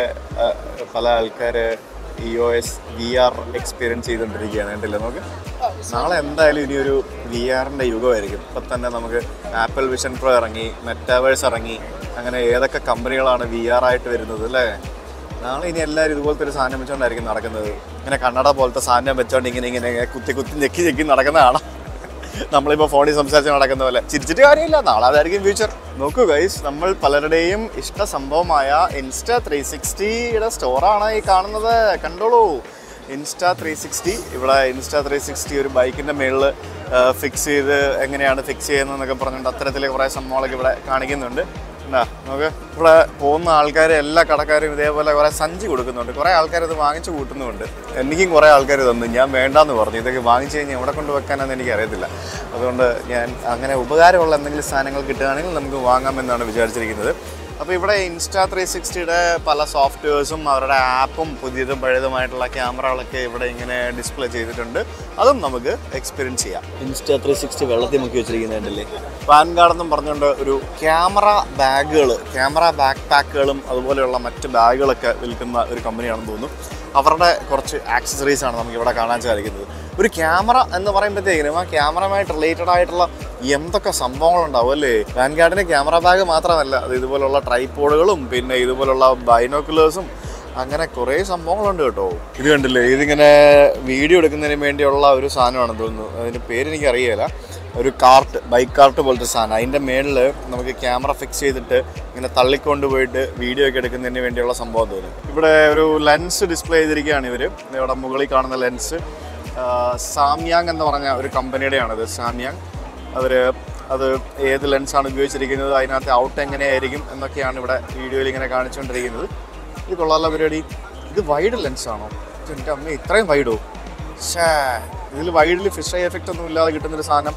പല ആൾക്കാർ E O S V R experience ചെയ്തുകൊണ്ടിരിക്കുകയാണ്. കണ്ടില്ലേ നമുക്ക്. നാളെ എന്തായാലും ഇനിയൊരു വി ആറിൻ്റെ യുഗമായിരിക്കും. ഇപ്പം തന്നെ നമുക്ക് ആപ്പിൾ വിഷൻ പ്രോ ഇറങ്ങി, മെറ്റാവേഴ്സ് ഇറങ്ങി, അങ്ങനെ ഏതൊക്കെ കമ്പനികളാണ് വി ആർ ആയിട്ട് വരുന്നത് അല്ലേ. നാളെ ഇനി എല്ലാവരും ഇതുപോലത്തെ ഒരു സാധനം വെച്ചുകൊണ്ടായിരിക്കും നടക്കുന്നത്. ഇങ്ങനെ കണ്ണട പോലത്തെ സാധനം വെച്ചോണ്ട് ഇങ്ങനെ ഇങ്ങനെ കുത്തി കുത്തി ഞെക്കി ഞെക്കി നടക്കുന്നതാണ്. നമ്മളിപ്പോൾ ഫോണിൽ സംസാരിച്ച് നടക്കുന്ന പോലെ. ചിരിച്ചിട്ട് കാര്യമില്ല, നാളെ അതായിരിക്കും ഫ്യൂച്ചർ. നോക്കൂ ഗൈസ്, നമ്മൾ പലരുടെയും ഇഷ്ട സംഭവമായ ഇൻസ്റ്റ ത്രീ സിക്സ്റ്റിയുടെ സ്റ്റോറാണ് ഈ കാണുന്നത്. കണ്ടോളൂ, ഇൻസ്റ്റ ത്രീ സിക്സ്റ്റി. ഇവിടെ ഇൻസ്റ്റ ത്രീ സിക്സ്റ്റി ഒരു ബൈക്കിൻ്റെ മുകളിൽ ഫിക്സ് ചെയ്ത് എങ്ങനെയാണ് ഫിക്സ് ചെയ്യുന്നതെന്നൊക്കെ പറഞ്ഞുകൊണ്ട് അത്തരത്തിലെ കുറേ സംഭവങ്ങളൊക്കെ ഇവിടെ കാണിക്കുന്നുണ്ട്. എന്താ നമുക്ക് ഇവിടെ പോകുന്ന ആൾക്കാർ എല്ലാ കടക്കാരും ഇതേപോലെ കുറേ സഞ്ചി കൊടുക്കുന്നുണ്ട്. കുറേ ആൾക്കാർ ഇത് വാങ്ങിച്ച് കൂട്ടുന്നുമുണ്ട്. എനിക്കും കുറേ ആൾക്കാർ തന്നു, ഞാൻ വേണ്ടാന്ന് പറഞ്ഞു. ഇതൊക്കെ വാങ്ങിച്ച് കഴിഞ്ഞാൽ എവിടെ കൊണ്ട് വെക്കാനെന്ന് എനിക്കറിയത്തില്ല. അതുകൊണ്ട് ഞാൻ അങ്ങനെ ഉപകാരമുള്ള എന്തെങ്കിലും സാധനങ്ങൾ കിട്ടുകയാണെങ്കിൽ നമുക്ക് വാങ്ങാമെന്നാണ് വിചാരിച്ചിരിക്കുന്നത്. അപ്പോൾ ഇവിടെ ഇൻസ്റ്റ ത്രീ സിക്സ്റ്റിയുടെ പല സോഫ്റ്റ്വെയർസും അവരുടെ ആപ്പും പുതിയതും പഴയതുമായിട്ടുള്ള ക്യാമറകളൊക്കെ ഇവിടെ ഇങ്ങനെ ഡിസ്പ്ലേ ചെയ്തിട്ടുണ്ട്. അതും നമുക്ക് എക്സ്പീരിയൻസ് ചെയ്യാം. ഇൻസ്റ്റ ത്രീ സിക്സ്റ്റി വെള്ളത്തിൽ മുക്കി വെച്ചിരിക്കുന്നുണ്ടല്ലേ. പാൻ കാർഡെന്നും പറഞ്ഞുകൊണ്ട് ഒരു ക്യാമറ ബാഗുകൾ, ക്യാമറ ബാക്ക് പാക്കുകളും അതുപോലെയുള്ള മറ്റ് ബാഗുകളൊക്കെ വിൽക്കുന്ന ഒരു കമ്പനിയാണെന്ന് തോന്നുന്നു. അവരുടെ കുറച്ച് ആക്സസറീസാണ് നമുക്കിവിടെ കാണാൻ സാധിക്കുന്നത്. ഒരു ക്യാമറ എന്ന് പറയുമ്പോഴത്തേക്കിനും ആ ക്യാമറയുമായിട്ട് റിലേറ്റഡ് ആയിട്ടുള്ള എന്തൊക്കെ സംഭവങ്ങളുണ്ടാവും അല്ലേ. വാൻഗാർഡിൻ്റെ ക്യാമറ ബാഗ് മാത്രമല്ല, അത് ഇതുപോലുള്ള ട്രൈപോഡുകളും പിന്നെ ഇതുപോലുള്ള ബൈനോക്കുലേഴ്സും അങ്ങനെ കുറേ സംഭവങ്ങളുണ്ട് കേട്ടോ. ഇത് കണ്ടില്ലേ, ഇതിങ്ങനെ വീഡിയോ എടുക്കുന്നതിന് വേണ്ടിയുള്ള ഒരു സാധനമാണെന്ന് തോന്നുന്നു. അതിൻ്റെ പേരെനിക്ക് അറിയില്ല. ഒരു കാർട്ട്, ബൈക്ക് കാർട്ട് പോലത്തെ സാധനം. അതിൻ്റെ മേളിൽ നമുക്ക് ക്യാമറ ഫിക്സ് ചെയ്തിട്ട് ഇങ്ങനെ തള്ളിക്കൊണ്ട് പോയിട്ട് വീഡിയോ ഒക്കെ എടുക്കുന്നതിന് വേണ്ടിയുള്ള സംഭവം തോന്നുന്നു. ഇവിടെ ഒരു ലെൻസ് ഡിസ്പ്ലേ ചെയ്തിരിക്കുകയാണ് ഇവർ. ഇവിടെ മുകളിൽ കാണുന്ന ലെൻസ് സാംയാങ് എന്ന് പറഞ്ഞ ഒരു കമ്പനിയുടെയാണിത്. സാംയാങ് അവർ അത് ഏത് ലെൻസാണ് ഉപയോഗിച്ചിരിക്കുന്നത്, അതിനകത്ത് ഔട്ട് എങ്ങനെയായിരിക്കും എന്നൊക്കെയാണ് ഇവിടെ വീഡിയോയിൽ ഇങ്ങനെ കാണിച്ചുകൊണ്ടിരിക്കുന്നത്. ഇത് കൊള്ളാനുള്ള പരിപാടി. ഇത് വൈഡ് ലെൻസാണോ? എൻ്റെ അമ്മ, ഇത്രയും വൈഡോ? ഷേ, ഇതിൽ വൈഡിൽ ഫിഷ് ഐ എഫക്റ്റ് ഒന്നും ഇല്ലാതെ കിട്ടുന്നൊരു സാധനം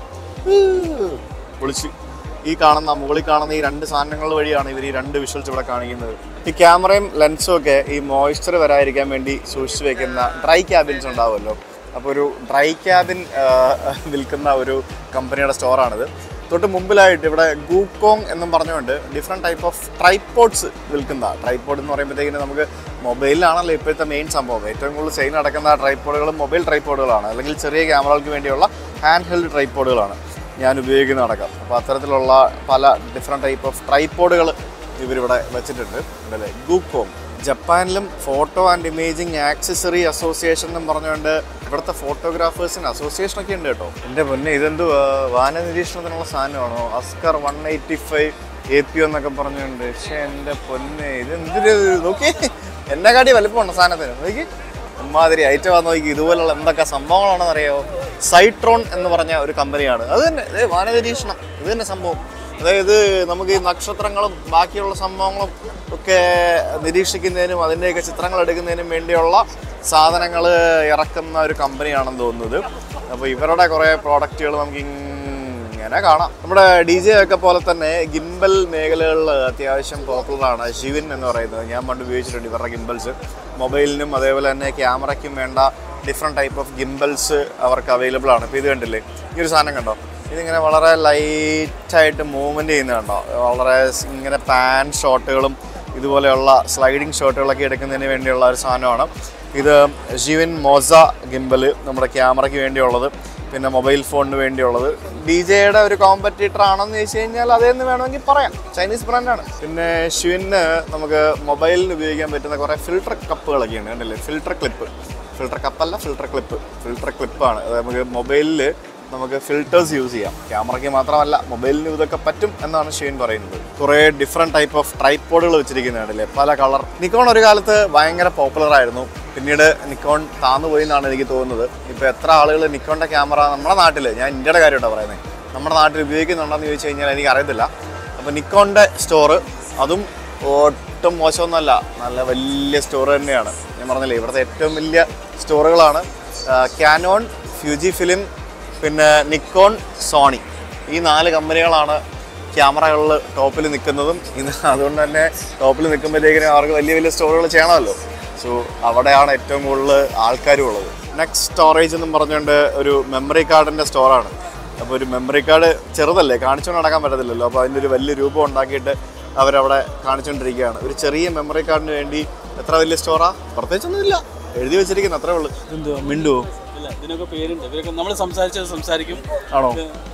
പൊളിച്ച്. ഈ കാണുന്ന മുകളിൽ കാണുന്ന ഈ രണ്ട് സാധനങ്ങൾ വഴിയാണ് ഇവർ ഈ രണ്ട് വിഷ്വൽസ് ഇവിടെ കാണിക്കുന്നത്. ഈ ക്യാമറയും ലെൻസും ഒക്കെ ഈ മോയ്സ്ചർ വരാതിരിക്കാൻ വേണ്ടി സൂക്ഷിച്ച് വെക്കുന്ന ഡ്രൈ ക്യാബിൻസ് ഉണ്ടാവുമല്ലോ. അപ്പോൾ ഒരു ഡ്രൈ ക്യാബിൻ വിൽക്കുന്ന ഒരു കമ്പനിയുടെ സ്റ്റോറാണിത്. തൊട്ട് മുമ്പിലായിട്ട് ഇവിടെ ഗൂക്കോങ് എന്നും പറഞ്ഞുകൊണ്ട് ഡിഫറെൻറ്റ് ടൈപ്പ് ഓഫ് ട്രൈപോഡ്സ് വിൽക്കുന്ന. ട്രൈപോഡ് എന്ന് പറയുമ്പോഴത്തേക്കിന് നമുക്ക് മൊബൈലിലാണല്ലോ ഇപ്പോഴത്തെ മെയിൻ സംഭവം. ഏറ്റവും കൂടുതൽ സെയിൽ നടക്കുന്ന ട്രൈപോഡുകളും മൊബൈൽ ട്രൈപോഡുകളാണ്, അല്ലെങ്കിൽ ചെറിയ ക്യാമറകൾക്ക് വേണ്ടിയുള്ള ഹാൻഡ് ഹെൽഡ് ട്രൈപോഡുകളാണ് ഞാൻ ഉപയോഗിക്കുന്ന നടക്കാം. അപ്പോൾ അത്തരത്തിലുള്ള പല ഡിഫറെൻറ്റ് ടൈപ്പ് ഓഫ് ട്രൈപോഡുകൾ ഇവരിവിടെ വെച്ചിട്ടുണ്ട്. അല്ലേ, ഗൂക്കോങ്. ജപ്പാനിലും photo and imaging accessory association എന്നും പറഞ്ഞുകൊണ്ട് ഇവിടുത്തെ ഫോട്ടോഗ്രാഫേഴ്സിന് അസോസിയേഷനൊക്കെ ഉണ്ട് കേട്ടോ. എൻ്റെ പൊന്നെ, ഇതെന്ത് വാന നിരീക്ഷണത്തിനുള്ള സാധനമാണോ? അസ്കർ one eighty five A P എന്നൊക്കെ പറഞ്ഞുകൊണ്ട്. പക്ഷേ എൻ്റെ പൊന്നെ, ഇതെന്തൊരു നോക്കി, എന്നെക്കാട്ടി വലിപ്പമുണ്ട് സാധനത്തിന്. നോക്കി അമ്മാതിരി ഐറ്റമാണെന്ന് നോക്കി. ഇതുപോലുള്ള എന്തൊക്കെ സംഭവങ്ങളാണെന്ന് അറിയാമോ? സൈട്രോൺ എന്ന് പറഞ്ഞ ഒരു കമ്പനിയാണ്. അത് തന്നെ, ഇതേ വാന നിരീക്ഷണം, ഇത് തന്നെ സംഭവം. അതായത് നമുക്ക് ഈ നക്ഷത്രങ്ങളും ബാക്കിയുള്ള സംഭവങ്ങളും ഒക്കെ നിരീക്ഷിക്കുന്നതിനും അതിൻ്റെയൊക്കെ ചിത്രങ്ങൾ എടുക്കുന്നതിനും വേണ്ടിയുള്ള സാധനങ്ങൾ ഇറക്കുന്ന ഒരു കമ്പനിയാണെന്ന് തോന്നുന്നത്. അപ്പോൾ ഇവരുടെ കുറേ പ്രോഡക്റ്റുകൾ നമുക്ക് ഇങ്ങനെ കാണാം. നമ്മുടെ ഡി ജെ ഒക്കെ പോലെ തന്നെ ഗിംബൽ മേഖലകളിൽ അത്യാവശ്യം പോപ്പുലറാണ് ഷിവിൻ എന്ന് പറയുന്നത്. ഞാൻ പണ്ട് ഉപയോഗിച്ചിട്ടുണ്ട് ഇവരുടെ ഗിംബൽസ്. മൊബൈലിനും അതേപോലെ തന്നെ ക്യാമറയ്ക്കും വേണ്ട ഡിഫറെൻറ്റ് ടൈപ്പ് ഓഫ് ഗിംബൽസ് അവർക്ക് അവൈലബിൾ ആണ്. ഇപ്പോൾ ഇത് കണ്ടില്ലേ, ഈ ഒരു സാധനം കണ്ടോ? ഇതിങ്ങനെ വളരെ ലൈറ്റായിട്ട് മൂവ്മെൻറ്റ് ചെയ്യുന്നത് കണ്ടോ? വളരെ ഇങ്ങനെ പാൻ ഷോട്ടുകളും ഇതുപോലെയുള്ള സ്ലൈഡിങ് ഷോട്ടുകളൊക്കെ എടുക്കുന്നതിന് വേണ്ടിയുള്ള ഒരു സാധനമാണ് ഇത്. ഷിവിൻ മോസ ഗിംബൽ നമ്മുടെ ക്യാമറയ്ക്ക് വേണ്ടിയുള്ളത്, പിന്നെ മൊബൈൽ ഫോണിന് വേണ്ടിയുള്ളത്. ഡി ജെയുടെ ഒരു കോമ്പറ്റീറ്റർ ആണെന്ന് ചോദിച്ചു കഴിഞ്ഞാൽ അതേന്ന് വേണമെങ്കിൽ പറയാം, ചൈനീസ് ബ്രാൻഡാണ്. പിന്നെ ഷിവിന് നമുക്ക് മൊബൈലിന് ഉപയോഗിക്കാൻ പറ്റുന്ന കുറേ ഫിൽട്ടർ കപ്പുകളൊക്കെയാണ്. കണ്ടില്ലേ, ഫിൽട്ടർ ക്ലിപ്പ്. ഫിൽട്ടർ കപ്പല്ല, ഫിൽട്ടർ ക്ലിപ്പ്. ഫിൽട്ടർ ക്ലിപ്പാണ്. അത് നമുക്ക് മൊബൈലിൽ നമുക്ക് ഫിൽറ്റേഴ്സ് യൂസ് ചെയ്യാം. ക്യാമറയ്ക്ക് മാത്രമല്ല മൊബൈലിന് ഇതൊക്കെ പറ്റും എന്നാണ് ഷെയ്ൻ പറയുന്നത്. കുറേ ഡിഫറെൻറ്റ് ടൈപ്പ് ഓഫ് ട്രൈപോഡുകൾ വെച്ചിരിക്കുന്നുണ്ടല്ലേ, പല കളർ. നിക്കോൺ ഒരു കാലത്ത് ഭയങ്കര പോപ്പുലർ ആയിരുന്നു. പിന്നീട് നിക്കോൺ താന്നു പോയി എന്നാണ് എനിക്ക് തോന്നുന്നത്. ഇപ്പോൾ എത്ര ആളുകൾ നിക്കോണിൻ്റെ ക്യാമറ നമ്മുടെ നാട്ടിൽ, ഞാൻ ഇന്ത്യയുടെ കാര്യമായിട്ടാണ് പറയുന്നത്, നമ്മുടെ നാട്ടിൽ ഉപയോഗിക്കുന്നുണ്ടെന്ന് ചോദിച്ചു കഴിഞ്ഞാൽ എനിക്ക് അറിയത്തില്ല. അപ്പോൾ നിക്കോണിൻ്റെ സ്റ്റോറ് അതും ഒട്ടും മോശമൊന്നുമല്ല, നല്ല വലിയ സ്റ്റോർ തന്നെയാണ്. ഞാൻ പറഞ്ഞില്ലേ, ഇവിടുത്തെ ഏറ്റവും വലിയ സ്റ്റോറുകളാണ് ക്യാനോൺ, ഫ്യൂജി ഫിലിം, പിന്നെ നിക്കോൺ, സോണി. ഈ നാല് കമ്പനികളാണ് ക്യാമറകളിൽ ടോപ്പിൽ നിൽക്കുന്നതും. ഇന്ന് അതുകൊണ്ട് തന്നെ ടോപ്പിൽ നിൽക്കുമ്പോഴത്തേക്കിനും അവർക്ക് വലിയ വലിയ സ്റ്റോറുകൾ ചെയ്യണമല്ലോ. സോ അവിടെയാണ് ഏറ്റവും കൂടുതൽ ആൾക്കാരും ഉള്ളത്. നെക്സ്റ്റ് സ്റ്റോറേജ് എന്നും പറഞ്ഞുകൊണ്ട് ഒരു മെമ്മറി കാർഡിൻ്റെ സ്റ്റോറാണ്. അപ്പോൾ ഒരു മെമ്മറി കാർഡ് ചെറുതല്ലേ, കാണിച്ചുകൊണ്ട് നടക്കാൻ പറ്റത്തില്ലല്ലോ. അപ്പോൾ അതിൻ്റെ ഒരു വലിയ രൂപം ഉണ്ടാക്കിയിട്ട് അവരവിടെ കാണിച്ചുകൊണ്ടിരിക്കുകയാണ്. ഒരു ചെറിയ മെമ്മറി കാർഡിന് വേണ്ടി എത്ര വലിയ സ്റ്റോറാ? പ്രത്യേകിച്ചൊന്നുമില്ല, എഴുതി വെച്ചിരിക്കുന്നു, അത്രേ ഉള്ളൂ. എന്തുവാ മിണ്ടുവോ? ഇതിനൊക്കെ പേരുണ്ട്, ഇവരൊക്കെ നമ്മൾ സംസാരിച്ചത് സംസാരിക്കും. ആണോ?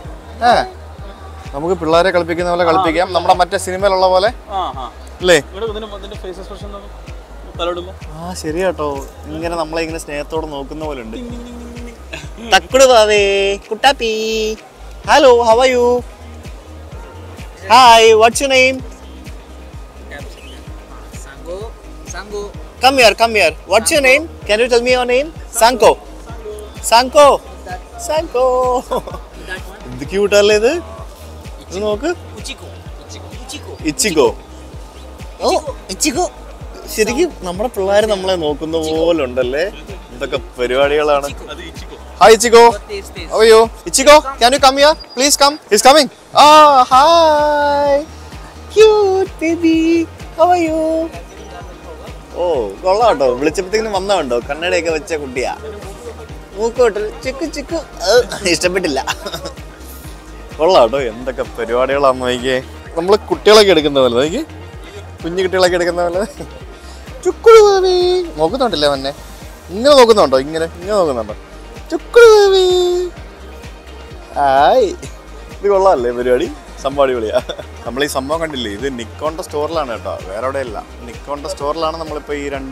ഏ നമുക്ക് പിള്ളേരെ കളിപ്പിക്കുന്ന പോലെ കളിപ്പിക്കാം, നമ്മുടെ മറ്റേ സിനിമയിലുള്ള പോലെ അല്ലേ? ആ ശരി കേട്ടോ, ഇങ്ങനെ നമ്മളെ ഇങ്ങനെ സ്നേഹത്തോടെ നോക്കുന്ന പോലെ ഉണ്ട്. Hello, how are you? Hi, what's your name? Sango. Come here, come here. What's your name? Can you tell me your name? Sanko. Sanko. Sanko. എന്ത് ക്യൂട്ടല്ലേ ഇത്? ഇത് നോക്ക്. Ichigo. Ichigo. ഇച്ചിഗോ. ഓ ഇച്ചിഗോ. ശരിക്കും നമ്മുടെ പിള്ളേർ നമ്മളെ നോക്കുന്ന പോലെ ഉണ്ടല്ലേ. എന്തൊക്കെ പരിപാടികളാണ്. Hi Ichigo. How are you? Ichigo, can you come here? Please come. He's coming. Oh, hi. Cute baby. How are you? ഓ കൊള്ളാം കേട്ടോ, വിളിച്ചപ്പോഴത്തേക്കിനും വന്നതുണ്ടോ? കണ്ണടയൊക്കെ വെച്ച കുട്ടിയാ. മൂക്കോട്ട് ചിക്കു ചിക്കു ഇഷ്ടപ്പെട്ടില്ല. കൊള്ളാം കേട്ടോ, എന്തൊക്കെ പരിപാടികളാന്ന് നോക്കിയേ. നമ്മൾ കുട്ടികളൊക്കെ എടുക്കുന്ന പോലെ നോക്കി, കുഞ്ഞു കുട്ടികളൊക്കെ എടുക്കുന്ന പോലെ. ചുക്കുളു നോക്കുന്നുണ്ടല്ലേ മോനെ? ഇങ്ങനെ നോക്കുന്നുണ്ടോ? ഇങ്ങനെ ഇങ്ങനെ നോക്കുന്നുണ്ടോ? ചുക്കുളി ആയി ഇത് കൊള്ളാമല്ലേ പരിപാടി? സംഭവം അടിപൊളിയാ. നമ്മൾ ഈ സംഭവം കണ്ടില്ലേ, ഇത് നിക്കോണിൻ്റെ സ്റ്റോറിലാണ് കേട്ടോ, വേറെ എവിടെയല്ല. നിക്കോണിൻ്റെ സ്റ്റോറിലാണ് നമ്മളിപ്പോൾ ഈ രണ്ട്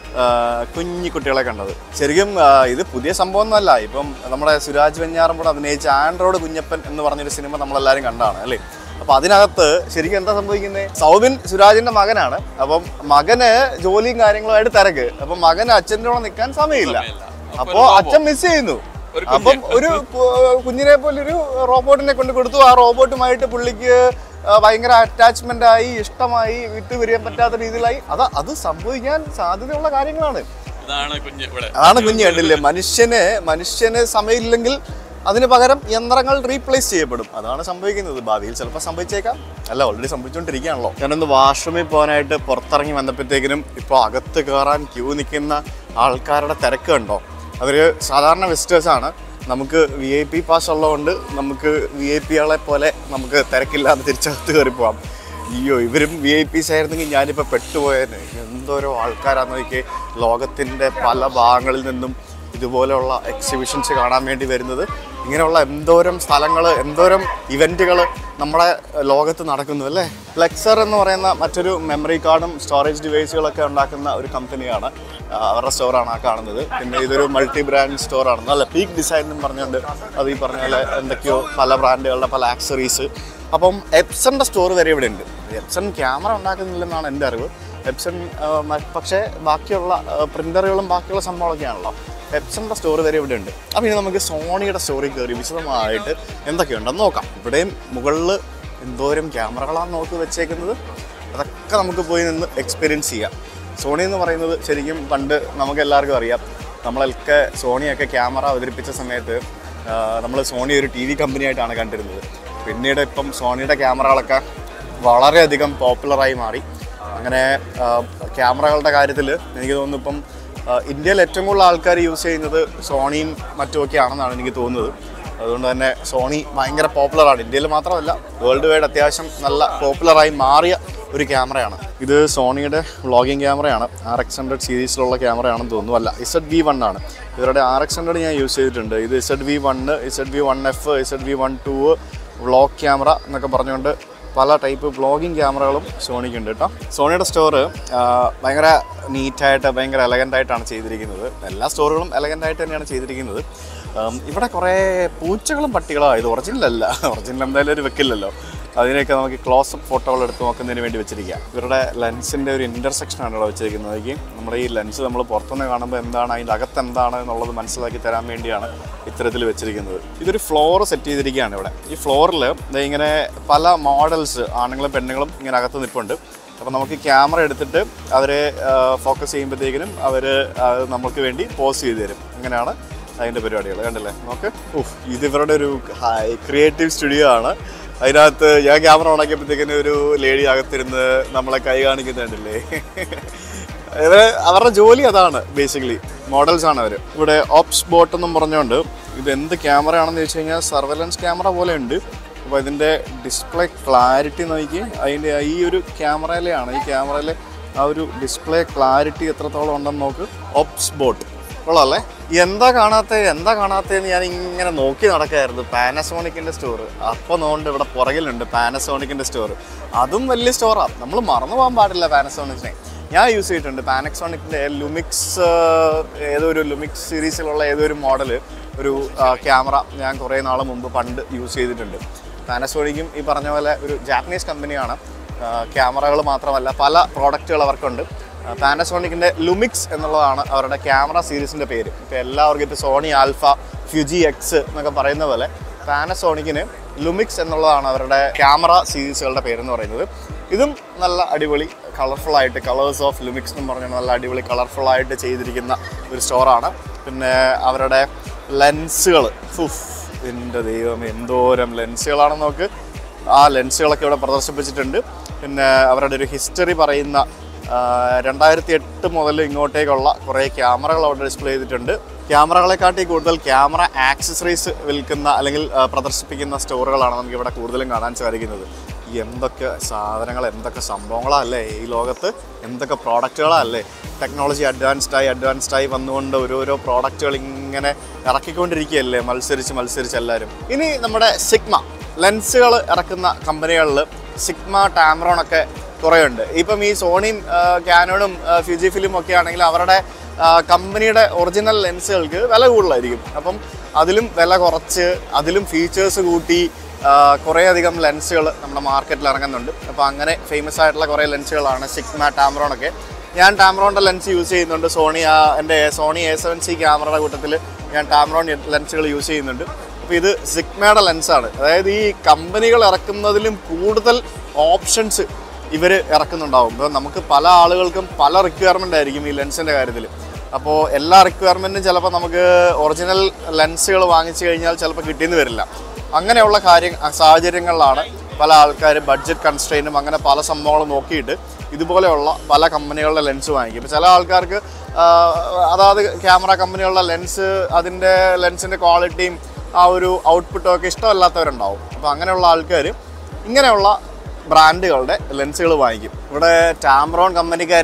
കുഞ്ഞു കുട്ടികളെ കണ്ടത്. ശരിക്കും ഇത് പുതിയ സംഭവമൊന്നുമല്ല. ഇപ്പം നമ്മുടെ സുരാജ് വെഞ്ഞാറമ്മൂട് അഭിനയിച്ച ആൻഡ്രോയിഡ് കുഞ്ഞപ്പൻ എന്ന് പറഞ്ഞൊരു സിനിമ നമ്മളെല്ലാവരും കണ്ടാണ് അല്ലേ. അപ്പം അതിനകത്ത് ശരിക്കും എന്താ സംഭവിക്കുന്നത്? സൗബിൻ സുരാജിൻ്റെ മകനാണ്. അപ്പം മകന് ജോലിയും കാര്യങ്ങളുമായിട്ട് തിരക്ക്. അപ്പം മകന് അച്ഛൻ്റെ കൂടെ നിൽക്കാൻ സമയമില്ല. അപ്പോൾ അച്ഛൻ മിസ് ചെയ്യുന്നു. അപ്പം ഒരു കുഞ്ഞിനെ പോലെ ഒരു റോബോട്ടിനെ കൊണ്ട് കൊടുത്തു. ആ റോബോട്ടുമായിട്ട് പുള്ളിക്ക് ഭയങ്കര അറ്റാച്ച്മെന്റ് ആയി, ഇഷ്ടമായി, വിട്ടു പിരിയാൻ പറ്റാത്ത രീതിയിലായി. അത് അത് സംഭവിക്കാൻ സാധ്യതയുള്ള കാര്യങ്ങളാണ്. അതാണ് കുഞ്ഞ് കണ്ടില്ലേ, മനുഷ്യന് മനുഷ്യന് സമയമില്ലെങ്കിൽ അതിന് പകരം യന്ത്രങ്ങൾ റീപ്ലേസ് ചെയ്യപ്പെടും. അതാണ് സംഭവിക്കുന്നത്. ഭാവിയിൽ ചിലപ്പോൾ സംഭവിച്ചേക്കാം, അല്ല ഓൾറെഡി സംഭവിച്ചുകൊണ്ടിരിക്കുകയാണല്ലോ. ഞാനൊന്ന് വാഷ്റൂമിൽ പോകാനായിട്ട് പുറത്തിറങ്ങി വന്നപ്പോഴത്തേക്കിനും ഇപ്പോൾ അകത്ത് കയറാൻ ക്യൂ നിൽക്കുന്ന ആൾക്കാരുടെ തിരക്ക് കണ്ടോ? അവർ സാധാരണ വിസിറ്റേഴ്സാണ്. നമുക്ക് വി ഐ പി പാസ് ഉള്ളതുകൊണ്ട് നമുക്ക് വി ഐ പികളെ പോലെ നമുക്ക് തിരക്കില്ലാതെ തിരിച്ചകത്ത് കയറി പോകാം. അയ്യോ, ഇവരും വി ഐ പീസ് ആയിരുന്നെങ്കിൽ ഞാനിപ്പോൾ പെട്ടുപോയേനെ. എന്തോരോ ആൾക്കാരാന്ന് നോക്കി ലോകത്തിൻ്റെ പല ഭാഗങ്ങളിൽ നിന്നും ഇതുപോലെയുള്ള എക്സിബിഷൻസ് കാണാൻ വേണ്ടി വരുന്നത്. ഇങ്ങനെയുള്ള എന്തോരം സ്ഥലങ്ങൾ, എന്തോരം ഇവൻറ്റുകൾ നമ്മുടെ ലോകത്ത് നടക്കുന്നു അല്ലേ. ഫ്ലെക്സർ എന്ന് പറയുന്ന മറ്റൊരു മെമ്മറി കാർഡും സ്റ്റോറേജ് ഡിവൈസുകളൊക്കെ ഉണ്ടാക്കുന്ന ഒരു കമ്പനിയാണ്. അവരുടെ സ്റ്റോറാണ് ആ കാണുന്നത്. പിന്നെ ഇതൊരു മൾട്ടി ബ്രാൻഡ് സ്റ്റോറാണ്. നല്ല പീക്ക് ഡിസൈൻ എന്ന് പറഞ്ഞുകൊണ്ട് അത് ഈ പറഞ്ഞ പോലെ എന്തൊക്കെയോ പല ബ്രാൻഡുകളുടെ പല ആക്സറീസ്. അപ്പം എപ്സണിൻ്റെ സ്റ്റോർ വരെ ഇവിടെ ഉണ്ട്. എപ്സൺ ക്യാമറ ഉണ്ടാക്കുന്നില്ലെന്നാണ് എൻ്റെ അറിവ്. എപ്സൺ പക്ഷേ ബാക്കിയുള്ള പ്രിൻ്ററുകളും ബാക്കിയുള്ള സംഭവങ്ങളൊക്കെയാണല്ലോ. എപ്സണിൻ്റെ സ്റ്റോർ വരെ ഇവിടെ ഉണ്ട്. അപ്പോൾ ഇനി നമുക്ക് സോണിയുടെ സ്റ്റോറിൽ കയറി വിശദമായിട്ട് എന്തൊക്കെയുണ്ടെന്ന് നോക്കാം. ഇവിടെയും മുകളിൽ എന്തോരം ക്യാമറകളാണ് നോക്കി വെച്ചേക്കുന്നത്. അതൊക്കെ നമുക്ക് പോയി നിന്ന് എക്സ്പീരിയൻസ് ചെയ്യാം. സോണി എന്ന് പറയുന്നത് ശരിക്കും പണ്ട് നമുക്ക് എല്ലാവർക്കും അറിയാം. നമ്മളൊക്കെ സോണിയൊക്കെ ക്യാമറ അവതരിപ്പിച്ച സമയത്ത് നമ്മൾ സോണി ഒരു ടി വി കമ്പനിയായിട്ടാണ് കണ്ടിരുന്നത്. പിന്നീട് ഇപ്പം സോണിയുടെ ക്യാമറകളൊക്കെ വളരെയധികം പോപ്പുലറായി മാറി. അങ്ങനെ ക്യാമറകളുടെ കാര്യത്തിൽ എനിക്ക് തോന്നുന്നു ഇപ്പം ഇന്ത്യയിൽ ഏറ്റവും കൂടുതൽ ആൾക്കാർ യൂസ് ചെയ്യുന്നത് സോണിയും മറ്റുമൊക്കെയാണെന്നാണ് എനിക്ക് തോന്നുന്നത്. അതുകൊണ്ട് തന്നെ സോണി ഭയങ്കര പോപ്പുലറാണ്. ഇന്ത്യയിൽ മാത്രമല്ല, വേൾഡ് വൈഡ് അത്യാവശ്യം നല്ല പോപ്പുലറായി മാറിയ ഒരു ക്യാമറയാണ് ഇത്. സോണിയുടെ വ്ളോഗിങ് ക്യാമറയാണ്. ആർ എക്സ് ഹൺഡ്രഡ് സീരീസിലുള്ള ക്യാമറയാണെന്ന് തോന്നുന്നു. അല്ല, ഇസഡ് വി വൺ ആണ്. ഇവരുടെ ആർ എക്സ് ഹൺഡ്രഡ് ഞാൻ യൂസ് ചെയ്തിട്ടുണ്ട്. ഇത് Z V one, Z V one F, Z V one two vlog camera എന്നൊക്കെ പറഞ്ഞുകൊണ്ട് പല ടൈപ്പ് വ്ളോഗിങ് ക്യാമറകളും സോണിക്കുണ്ട് കേട്ടോ. സോണിയുടെ സ്റ്റോറ് ഭയങ്കര നീറ്റായിട്ട് ഭയങ്കര എലഗൻ്റായിട്ടാണ് ചെയ്തിരിക്കുന്നത്. എല്ലാ സ്റ്റോറുകളും എലഗൻ്റായിട്ട് തന്നെയാണ് ചെയ്തിരിക്കുന്നത്. ഇവിടെ കുറേ പൂച്ചകളും പട്ടികളോ. ഇത് ഒറിജിനലല്ല, ഒറിജിനൽ എന്തായാലും ഒരു വെക്കില്ലല്ലോ. അതിനെയൊക്കെ നമുക്ക് ക്ലോസപ്പ് ഫോട്ടോകൾ എടുത്ത് നോക്കുന്നതിന് വേണ്ടി വെച്ചിരിക്കുക. ഇവരുടെ ലെൻസിൻ്റെ ഒരു ഇൻ്റർസെക്ഷനാണ് ഇവിടെ വെച്ചിരിക്കുന്നത്. നമ്മുടെ ഈ ലെൻസ് നമ്മൾ പുറത്തുനിന്ന് കാണുമ്പോൾ എന്താണ്, അതിൻ്റെ അകത്ത് എന്താണ് എന്നുള്ളത് മനസ്സിലാക്കി തരാൻ വേണ്ടിയാണ് ഇത്തരത്തിൽ വെച്ചിരിക്കുന്നത്. ഇതൊരു ഫ്ലോർ സെറ്റ് ചെയ്തിരിക്കുകയാണ് ഇവിടെ. ഈ ഫ്ലോറിൽ ഇങ്ങനെ പല മോഡൽസ് ആണുങ്ങളും പെണ്ണുങ്ങളും ഇങ്ങനെ അകത്ത് നിൽപ്പുണ്ട്. അപ്പോൾ നമുക്ക് ക്യാമറ എടുത്തിട്ട് അവരെ ഫോക്കസ് ചെയ്യുമ്പോഴത്തേക്കിനും അവർ നമുക്ക് വേണ്ടി പോസ് ചെയ്ത് തരും. അങ്ങനെയാണ് അതിൻ്റെ പരിപാടികൾ. കണ്ടില്ലേ നമുക്ക്. ഓഹ്, ഇത് ഇവരുടെ ഒരു ഹൈ ക്രിയേറ്റീവ് സ്റ്റുഡിയോ ആണ്. അതിനകത്ത് ഞാൻ ക്യാമറ ഓണാക്കിയപ്പോഴത്തേക്കിന് ഒരു ലേഡി അകത്തിരുന്ന് നമ്മളെ കൈ കാണിക്കുന്നുണ്ടല്ലേ. ഇവർ അവരുടെ ജോലി അതാണ്. ബേസിക്കലി മോഡൽസാണ് അവർ. ഇവിടെ ഓപ്സ് ബോട്ട് എന്നും പറഞ്ഞുകൊണ്ട് ഇത് എന്ത് ക്യാമറയാണെന്ന് ചോദിച്ചു കഴിഞ്ഞാൽ സർവൈലൻസ് ക്യാമറ പോലെ ഉണ്ട്. അപ്പോൾ ഇതിൻ്റെ ഡിസ്പ്ലേ ക്ലാരിറ്റി നോക്കി, അതിൻ്റെ ഈ ഒരു ക്യാമറയിലെയാണ് ഈ ക്യാമറയിലെ ആ ഒരു ഡിസ്പ്ലേ ക്ലാരിറ്റി എത്രത്തോളം ഉണ്ടെന്ന് നോക്ക്. ഓപ്സ് ബോട്ട് കൊള്ളാമല്ലേ. എന്താ കാണാത്ത എന്താ കാണാത്തതെന്ന് ഞാൻ ഇങ്ങനെ നോക്കി നടക്കായിരുന്നു. പാനസോണിക്കിൻ്റെ സ്റ്റോർ അപ്പോൾ നോണ്ട് ഇവിടെ പുറകിലുണ്ട് പാനസോണിക്കിൻ്റെ സ്റ്റോർ. അതും വലിയ സ്റ്റോറാണ്. നമ്മൾ മറന്നു പോകാൻ പാടില്ല പാനസോണിക്കിനെ. ഞാൻ യൂസ് ചെയ്തിട്ടുണ്ട് പാനസോണിക്കിൻ്റെ ലുമിക്സ്, ഏതൊരു ലുമിക്സ് സീരീസിലുള്ള ഏതൊരു മോഡൽ ഒരു ക്യാമറ ഞാൻ കുറേ നാൾ മുമ്പ് പണ്ട് യൂസ് ചെയ്തിട്ടുണ്ട്. പാനസോണിക്കും ഈ പറഞ്ഞ പോലെ ഒരു ജാപ്പനീസ് കമ്പനിയാണ്. ക്യാമറകൾ മാത്രമല്ല പല പ്രോഡക്റ്റുകൾ അവർക്കുണ്ട്. പാനസോണിക്കിൻ്റെ ലുമിക്സ് എന്നുള്ളതാണ് അവരുടെ ക്യാമറ സീരീസിൻ്റെ പേര്. ഇപ്പോൾ എല്ലാവർക്കും ഇപ്പോൾ സോണി ആൽഫ, ഫ്യൂജി എക്സ് എന്നൊക്കെ പറയുന്ന പോലെ പാനസോണിക്കിന് ലുമിക്സ് എന്നുള്ളതാണ് അവരുടെ ക്യാമറ സീരീസുകളുടെ പേരെന്ന് പറയുന്നത്. ഇതും നല്ല അടിപൊളി കളർഫുള്ളായിട്ട്, കളേഴ്സ് ഓഫ് ലുമിക്സ് എന്ന് പറഞ്ഞാൽ നല്ല അടിപൊളി കളർഫുള്ളായിട്ട് ചെയ്തിരിക്കുന്ന ഒരു സ്റ്റോറാണ്. പിന്നെ അവരുടെ ലെൻസുകൾ, ഫുഫ് എൻ്റെ ദൈവം എന്തോരം ലെൻസുകളാണെന്ന് നോക്ക്. ആ ലെൻസുകളൊക്കെ ഇവിടെ പ്രദർശിപ്പിച്ചിട്ടുണ്ട്. പിന്നെ അവരുടെ ഒരു ഹിസ്റ്ററി പറയുന്ന രണ്ടായിരത്തി എട്ട് മുതൽ ഇങ്ങോട്ടേക്കുള്ള കുറേ ക്യാമറകൾ അവിടെ ഡിസ്പ്ലേ ചെയ്തിട്ടുണ്ട്. ക്യാമറകളെക്കാട്ടി കൂടുതൽ ക്യാമറ ആക്സസറീസ് വിൽക്കുന്ന അല്ലെങ്കിൽ പ്രദർശിപ്പിക്കുന്ന സ്റ്റോറുകളാണ് നമുക്കിവിടെ കൂടുതലും കാണാൻ സാധിക്കുന്നത്. എന്തൊക്കെ സാധനങ്ങൾ, എന്തൊക്കെ സംഭവങ്ങളല്ലേ ഈ ലോകത്ത്, എന്തൊക്കെ പ്രോഡക്റ്റുകളല്ലേ. ടെക്നോളജി അഡ്വാൻസ്ഡായി അഡ്വാൻസ്ഡായി വന്നുകൊണ്ട് ഓരോരോ പ്രോഡക്റ്റുകൾ ഇങ്ങനെ ഇറക്കിക്കൊണ്ടിരിക്കുകയല്ലേ, മത്സരിച്ച് മത്സരിച്ച് എല്ലാവരും. ഇനി നമ്മുടെ സിഗ്മ ലെൻസുകൾ ഇറക്കുന്ന കമ്പനികളിൽ സിഗ്മ, ടാമറോൺ ഒക്കെ കുറേ ഉണ്ട്. ഇപ്പം ഈ സോണിയും ക്യാനോണും ഫ്യൂജി ഫിലിം ഒക്കെ ആണെങ്കിൽ അവരുടെ കമ്പനിയുടെ ഒറിജിനൽ ലെൻസുകൾക്ക് വില കൂടുതലായിരിക്കും. അപ്പം അതിലും വില കുറച്ച് അതിലും ഫീച്ചേഴ്സ് കൂട്ടി കുറേയധികം ലെൻസുകൾ നമ്മുടെ മാർക്കറ്റിൽ ഇറങ്ങുന്നുണ്ട്. അപ്പോൾ അങ്ങനെ ഫേമസ് ആയിട്ടുള്ള കുറേ ലെൻസുകളാണ് സിഗ്മ, ടാമറോൺ ഒക്കെ. ഞാൻ ടാമറോണിൻ്റെ ലെൻസ് യൂസ് ചെയ്യുന്നുണ്ട്. സോണി എൻ്റെ സോണി എ സെവൻ സി ക്യാമറയുടെ കൂട്ടത്തിൽ ഞാൻ ടാമറോൺ ലെൻസുകൾ യൂസ് ചെയ്യുന്നുണ്ട്. അപ്പോൾ ഇത് സിഗ്മയുടെ ലെൻസാണ്. അതായത് ഈ കമ്പനികൾ ഇറക്കുന്നതിലും കൂടുതൽ ഓപ്ഷൻസ് ഇവർ ഇറക്കുന്നുണ്ടാവും. ഇപ്പോൾ നമുക്ക് പല ആളുകൾക്കും പല റിക്വയർമെൻ്റ് ആയിരിക്കും ഈ ലെൻസിൻ്റെ കാര്യത്തിൽ. അപ്പോൾ എല്ലാ റിക്വയർമെൻറ്റും ചിലപ്പോൾ നമുക്ക് ഒറിജിനൽ ലെൻസുകൾ വാങ്ങിച്ചു കഴിഞ്ഞാൽ ചിലപ്പോൾ കിട്ടിയെന്ന് വരില്ല. അങ്ങനെയുള്ള കാര്യം സാഹചര്യങ്ങളിലാണ് പല ആൾക്കാർ ബഡ്ജറ്റ് കൺസ്ട്രെയിനും അങ്ങനെ പല സംഭവങ്ങളും നോക്കിയിട്ട് ഇതുപോലെയുള്ള പല കമ്പനികളുടെ ലെൻസ് വാങ്ങിക്കും. ഇപ്പോൾ ചില ആൾക്കാർക്ക് അതായത് ക്യാമറ കമ്പനികളുടെ ലെൻസ് അതിൻ്റെ ലെൻസിൻ്റെ ക്വാളിറ്റിയും ആ ഒരു ഔട്ട്പുട്ടും ഒക്കെ ഇഷ്ടമല്ലാത്തവരുണ്ടാവും. അപ്പോൾ അങ്ങനെയുള്ള ആൾക്കാർ ഇങ്ങനെയുള്ള ബ്രാൻഡുകളുടെ ലെൻസുകൾ വാങ്ങിക്കും. ഇവിടെ ടാമറോൺ കമ്പനിക്കാർ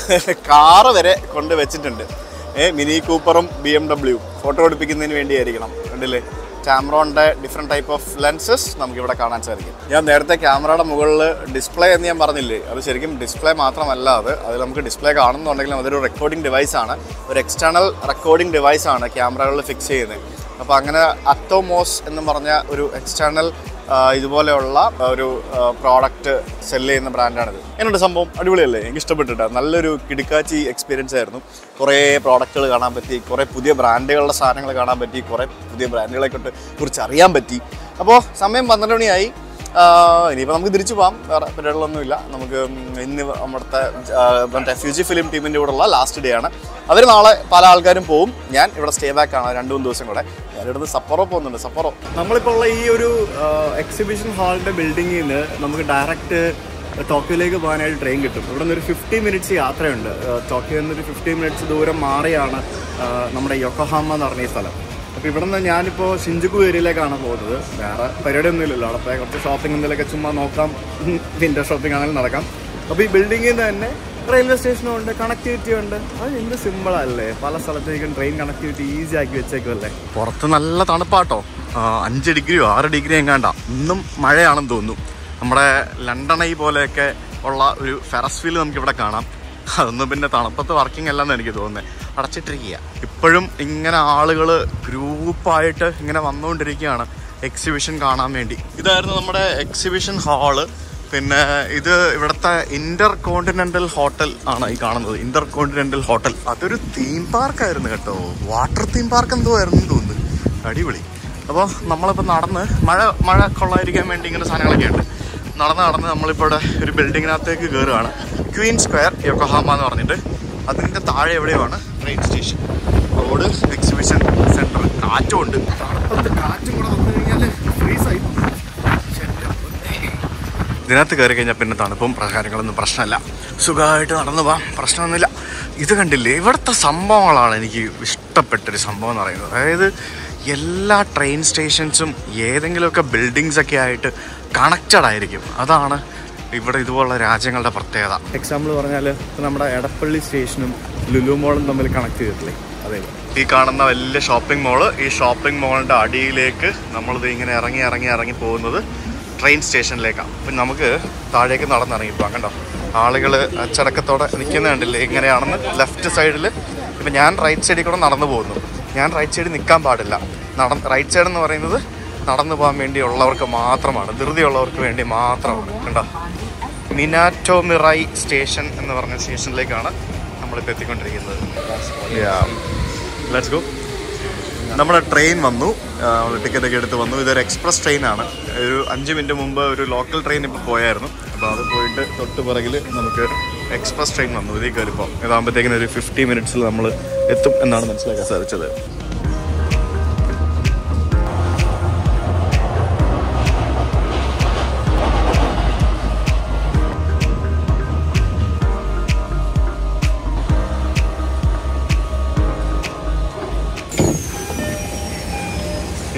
കാറ് വരെ കൊണ്ട് വെച്ചിട്ടുണ്ട്. ഏ മിനി കൂപ്പറും ബി എം ഡബ്ല്യു ഫോട്ടോ എടുപ്പിക്കുന്നതിന് വേണ്ടിയായിരിക്കണം. കണ്ടില്ലേ, ടാമറോണിൻ്റെ ഡിഫറെൻറ്റ് ടൈപ്പ് ഓഫ് ലെൻസസ് നമുക്കിവിടെ കാണാൻ സാധിക്കും. ഞാൻ നേരത്തെ ക്യാമറയുടെ മുകളിൽ ഡിസ്പ്ലേ എന്ന് ഞാൻ പറഞ്ഞില്ലേ, അത് ശരിക്കും ഡിസ്പ്ലേ മാത്രമല്ല, അത് അതിൽ നമുക്ക് ഡിസ്പ്ലേ കാണുന്നുണ്ടെങ്കിലും അതൊരു റെക്കോർഡിംഗ് ഡിവൈസാണ്, ഒരു എക്സ്റ്റേണൽ റെക്കോർഡിംഗ് ഡിവൈസാണ് ക്യാമറകളിൽ ഫിക്സ് ചെയ്യുന്നത്. അപ്പോൾ അങ്ങനെ അത്തോമോസ് എന്ന് പറഞ്ഞ ഒരു എക്സ്റ്റേണൽ ഇതുപോലെയുള്ള ഒരു പ്രോഡക്റ്റ് സെല് ചെയ്യുന്ന ബ്രാൻഡാണിത്. എന്നുണ്ട് സംഭവം അടിപൊളിയല്ലേ, എനിക്ക് ഇഷ്ടപ്പെട്ടിട്ട് നല്ലൊരു കിടുക്കാച്ചി എക്സ്പീരിയൻസ് ആയിരുന്നു. കുറേ പ്രോഡക്റ്റുകൾ കാണാൻ പറ്റി, കുറേ പുതിയ ബ്രാൻഡുകളുടെ സാധനങ്ങൾ കാണാൻ പറ്റി, കുറേ പുതിയ ബ്രാൻഡുകളെ കുറിച്ച് അറിയാൻ പറ്റി. അപ്പോൾ സമയം പന്ത്രണ്ട് മണിയായി. ഇനിയിപ്പോൾ നമുക്ക് തിരിച്ചു പോകാം, വേറെ പരിപാടികളൊന്നുമില്ല. നമുക്ക് ഇന്ന് നമ്മുടെ മറ്റേ ഫ്യൂജി ഫിലിം ടീമിൻ്റെ കൂടെയുള്ള ലാസ്റ്റ് ഡേ ആണ്. അവർ നാളെ പല ആൾക്കാരും പോവും. ഞാൻ ഇവിടെ സ്റ്റേ ബാക്ക് ആണ് രണ്ട് മൂന്ന് ദിവസം കൂടെ. ഞാനിവിടുന്ന് സപ്പറോ പോകുന്നുണ്ട്. സപ്പറോ നമ്മളിപ്പോൾ ഉള്ള ഈ ഒരു എക്സിബിഷൻ ഹാളിൻ്റെ ബിൽഡിങ്ങിൽ നിന്ന് നമുക്ക് ഡയറക്റ്റ് ടോക്കിയോയിലേക്ക് പോകാനായിട്ട് ട്രെയിൻ കിട്ടും. ഇവിടെ നിന്ന് ഒരു ഫിഫ്റ്റി മിനിറ്റ്സ് യാത്രയുണ്ട്. ടോക്കിയോയിൽ നിന്നൊരു ഫിഫ്റ്റി മിനിറ്റ്സ് ദൂരം മാറിയാണ് നമ്മുടെ യൊക്കോഹാമ എന്ന് പറഞ്ഞ ഈ സ്ഥലം. അപ്പോൾ ഇവിടെ നിന്ന് ഞാനിപ്പോൾ ഷിഞ്ചുക്കു ഏരിയയിലേക്കാണ് പോകുന്നത്. വേറെ പരിപാടിയൊന്നുമില്ലല്ലോ, അവിടെ പോയി കുറച്ച് ഷോപ്പിംഗ് എന്തെങ്കിലുമൊക്കെ ചുമ്മാ നോക്കാം, വിൻ്റർ ഷോപ്പിംഗ് ആണെങ്കിലും നടക്കാം. അപ്പോൾ ഈ ബിൽഡിങ്ങിൽ നിന്ന് തന്നെ റെയിൽവേ സ്റ്റേഷനും ഉണ്ട്, കണക്ടിവിറ്റി ഉണ്ട്. അത് എന്ത് സിമ്പിളല്ലേ, പല സ്ഥലത്തേക്കും ട്രെയിൻ കണക്ടിവിറ്റി ഈസി ആക്കി വെച്ചേക്കുമല്ലേ. പുറത്ത് നല്ല തണുപ്പാട്ടോ, അഞ്ച് ഡിഗ്രിയോ ആറ് ഡിഗ്രി എങ്ങാണ്ട. ഇന്നും മഴയാണെന്ന് തോന്നുന്നു. നമ്മുടെ ലണ്ടൻ ഐ പോലെയൊക്കെ ഉള്ള ഒരു ഫെറസ് വീൽ നമുക്കിവിടെ കാണാം. അതൊന്നും പിന്നെ തണുപ്പത്ത് വർക്കിംഗ് അല്ലെന്ന് എനിക്ക് തോന്നുന്നത്, അടച്ചിട്ടിരിക്കുക. ഇപ്പോഴും ഇങ്ങനെ ആളുകൾ ഗ്രൂപ്പായിട്ട് ഇങ്ങനെ വന്നുകൊണ്ടിരിക്കുകയാണ് എക്സിബിഷൻ കാണാൻ വേണ്ടി. ഇതായിരുന്നു നമ്മുടെ എക്സിബിഷൻ ഹാള്. പിന്നെ ഇത് ഇവിടുത്തെ ഇന്റർ കോണ്ടിനെന്റൽ ഹോട്ടൽ ആണ് ഈ കാണുന്നത്. ഇന്റർ കോണ്ടിനെന്റൽ ഹോട്ടൽ അതൊരു തീം പാർക്കായിരുന്നു കേട്ടോ, വാട്ടർ തീം പാർക്ക് എന്തോ ആയിരുന്നു തോന്നുന്നു. അടിപൊളി. അപ്പോൾ നമ്മളിപ്പോൾ നടന്ന് മഴ മഴ കൊള്ളാതിരിക്കാൻ വേണ്ടി ഇങ്ങനെ സാധനങ്ങളൊക്കെ ഉണ്ട്. നടന്ന് നടന്ന് നമ്മളിപ്പോൾ ഇവിടെ ഒരു ബിൽഡിങ്ങിനകത്തേക്ക് കയറുകയാണ്. ക്വീൻ സ്ക്വയർ യൊക്കോഹാമ എന്ന് പറഞ്ഞിട്ട്. അതിൻ്റെ താഴെ എവിടെയാണ് train station, road, exhibition centre. കാറ്റും ഉണ്ട്, തണുപ്പത്ത് കാറ്റും കൂടെ വന്നു കഴിഞ്ഞാൽ ഫ്രീസായി. ഇതിനകത്ത് കയറി കഴിഞ്ഞാൽ പിന്നെ തണുപ്പും പ്രകാരങ്ങളൊന്നും പ്രശ്നമല്ല, സുഖമായിട്ട് നടന്നു പോകാം, പ്രശ്നമൊന്നുമില്ല. ഇത് കണ്ടില്ലേ, ഇവിടുത്തെ സംഭവങ്ങളാണ് എനിക്ക് ഇഷ്ടപ്പെട്ടൊരു സംഭവം എന്ന് പറയുന്നത്. അതായത് എല്ലാ ട്രെയിൻ സ്റ്റേഷൻസും ഏതെങ്കിലുമൊക്കെ ബിൽഡിങ്സൊക്കെ ആയിട്ട് കണക്റ്റഡ് ആയിരിക്കും. അതാണ് ഇവിടെ ഇതുപോലുള്ള രാജ്യങ്ങളുടെ പ്രത്യേകത. എക്സാമ്പിൾ പറഞ്ഞാൽ നമ്മുടെ എടപ്പള്ളി സ്റ്റേഷനും ലുലു മോളും തമ്മിൽ കണക്ട് ചെയ്തിട്ടില്ലേ, അതെ. ഈ കാണുന്ന വലിയ ഷോപ്പിംഗ് മോള്, ഈ ഷോപ്പിംഗ് മോളിൻ്റെ അടിയിലേക്ക് നമ്മളിത് ഇങ്ങനെ ഇറങ്ങി ഇറങ്ങി ഇറങ്ങി പോകുന്നത് ട്രെയിൻ സ്റ്റേഷനിലേക്കാണ്. അപ്പം നമുക്ക് താഴേക്ക് നടന്നിറങ്ങിപ്പോൾ കണ്ടോ, ആളുകൾ അച്ചടക്കത്തോടെ നിൽക്കുന്ന കണ്ടില്ലേ ഇങ്ങനെയാണെന്ന്. ലെഫ്റ്റ് സൈഡിൽ ഇപ്പം ഞാൻ റൈറ്റ് സൈഡിൽ കൂടെ നടന്നു പോകുന്നു. ഞാൻ റൈറ്റ് സൈഡിൽ നിൽക്കാൻ പാടില്ല. നട റൈറ്റ് സൈഡ് എന്ന് പറയുന്നത് നടന്നു പോകാൻ വേണ്ടിയുള്ളവർക്ക് മാത്രമാണ്, ധൃതിയുള്ളവർക്ക് വേണ്ടി മാത്രമാണ്. കണ്ടോ, മിനാറ്റോമിറായി സ്റ്റേഷൻ എന്ന് പറഞ്ഞ സ്റ്റേഷനിലേക്കാണ് നമ്മളിപ്പോൾ എത്തിക്കൊണ്ടിരിക്കുന്നത്. Let's go. നമ്മുടെ ട്രെയിൻ വന്നു, ടിക്കറ്റൊക്കെ എടുത്ത് വന്നു. ഇതൊരു എക്സ്പ്രസ് ട്രെയിനാണ്. ഒരു അഞ്ച് മിനിറ്റ് മുമ്പ് ഒരു ലോക്കൽ ട്രെയിൻ ഇപ്പോൾ പോയായിരുന്നു. അപ്പോൾ അത് പോയിട്ട് തൊട്ട് പിറകിൽ നമുക്ക് എക്സ്പ്രസ് ട്രെയിൻ വന്നു. ഇതിൽ കയറിപ്പോൾ ഇതാകുമ്പോഴത്തേക്കിന് ഒരു ഫിഫ്റ്റി മിനിറ്റ്സിൽ നമ്മൾ എത്തും എന്നാണ് മനസ്സിലാക്കാൻ സാധിച്ചത്.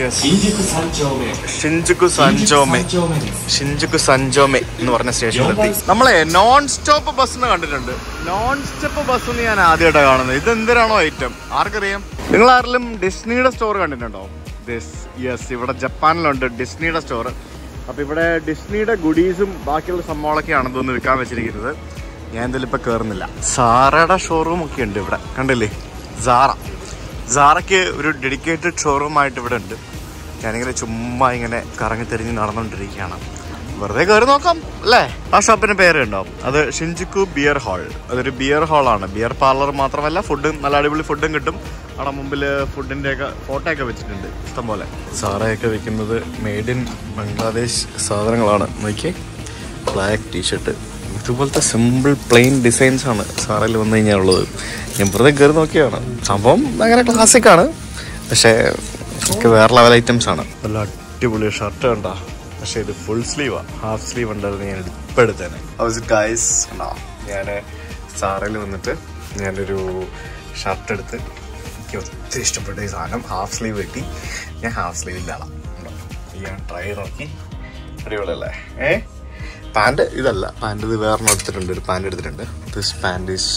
ഷിൻജുക്കു സൻജോമെ ഷിൻജുക്കു സൻജോമെ എന്ന് പറഞ്ഞ സ്റ്റേഷനിലെത്തി. നമ്മളെ നോൺ സ്റ്റോപ്പ് ബസ് കണ്ടിട്ടുണ്ട്. നോൺ സ്റ്റോപ്പ് ബസ് എന്ന് ഞാൻ ആദ്യമായിട്ടാണ് കാണുന്നത്. ഇത് എന്തിനാണോ ഐറ്റം ആർക്കറിയാം? നിങ്ങൾ ആരെങ്കിലും ഡിസ്നിയുടെ സ്റ്റോർ കണ്ടിട്ടുണ്ടോ? ദിസ് യെസ്, ഇവിടെ ജപ്പാനിലുണ്ട് ഡിസ്നിയുടെ സ്റ്റോർ. അപ്പോൾ ഇവിടെ ഡിസ്നിയുടെ ഗുഡീസും ബാക്കിയുള്ള സംഭവങ്ങളൊക്കെയാണ് ഇതൊന്ന് വിൽക്കാൻ വെച്ചിരിക്കുന്നത്. ഞാൻ എന്തായാലും ഇപ്പം കയറുന്നില്ല. സാറയുടെ ഷോറൂം ഒക്കെ ഉണ്ട് ഇവിടെ, കണ്ടില്ലേ? സാറ സാറയ്ക്ക് ഒരു ഡെഡിക്കേറ്റഡ് ഷോറൂമായിട്ട് ഇവിടെ ഉണ്ട്. ഞാനിങ്ങനെ ചുമ്മാ ഇങ്ങനെ കറങ്ങി തിരിഞ്ഞ് നടന്നുകൊണ്ടിരിക്കുകയാണ്. വെറുതെ കയറി നോക്കാം അല്ലേ? ആ ഷോപ്പിൻ്റെ പേര് ഉണ്ടാവും, അത് ഷിൻജുക്കു ബിയർ ഹാൾ. അതൊരു ബിയർ ഹാളാണ്. ബിയർ പാർലർ മാത്രമല്ല, ഫുഡും നല്ല അടിപൊളി ഫുഡും കിട്ടും. അവിടെ മുമ്പിൽ ഫുഡിൻ്റെ ഒക്കെ ഫോട്ടോ ഒക്കെ വെച്ചിട്ടുണ്ട് ഇഷ്ടംപോലെ. സാറയൊക്കെ വെക്കുന്നത് മെയ്ഡ് ഇൻ ബംഗ്ലാദേശ് സാധനങ്ങളാണ്. നോക്കിയേ, ബ്ലാക്ക് ടീഷർട്ട്, ഇതുപോലത്തെ സിമ്പിൾ പ്ലെയിൻ ഡിസൈൻസ് ആണ് സാറയിൽ വന്നു കഴിഞ്ഞാൽ ഉള്ളത്. ഞാൻ വെറുതെ കയറി നോക്കിയാണ്. സംഭവം ഭയങ്കര ക്ലാസിക്കാണ്, പക്ഷേ ഒക്കെ വേറെ ലെവൽ ഐറ്റംസ് ആണ്. നല്ല അടിപൊളി ഷർട്ട് കണ്ടോ? പക്ഷേ ഇത് ഫുൾ സ്ലീവാണ്. ഹാഫ് സ്ലീവ് ഉണ്ടായിരുന്നു, ഞാൻ ഇപ്പം എടുത്തേനെ. House it guys? ഉണ്ടോ, ഞാൻ സാറയിൽ വന്നിട്ട് ഞാനൊരു ഷർട്ട് എടുത്ത് എനിക്ക് ഒത്തിരി ഇഷ്ടപ്പെട്ട ഈ സാധനം. ഹാഫ് സ്ലീവ് കിട്ടി. ഞാൻ ഹാഫ് സ്ലീവ് ഇല്ലാളാം. ഉണ്ടോ, ഞാൻ ട്രൈ നോക്കി. അടിപൊളിയല്ലേ? ഏ പാൻറ് ഇതല്ല, പാൻറ് ഇത് വേറെ എടുത്തിട്ടുണ്ട്. ഒരു പാൻറ് എടുത്തിട്ടുണ്ട്. This pant is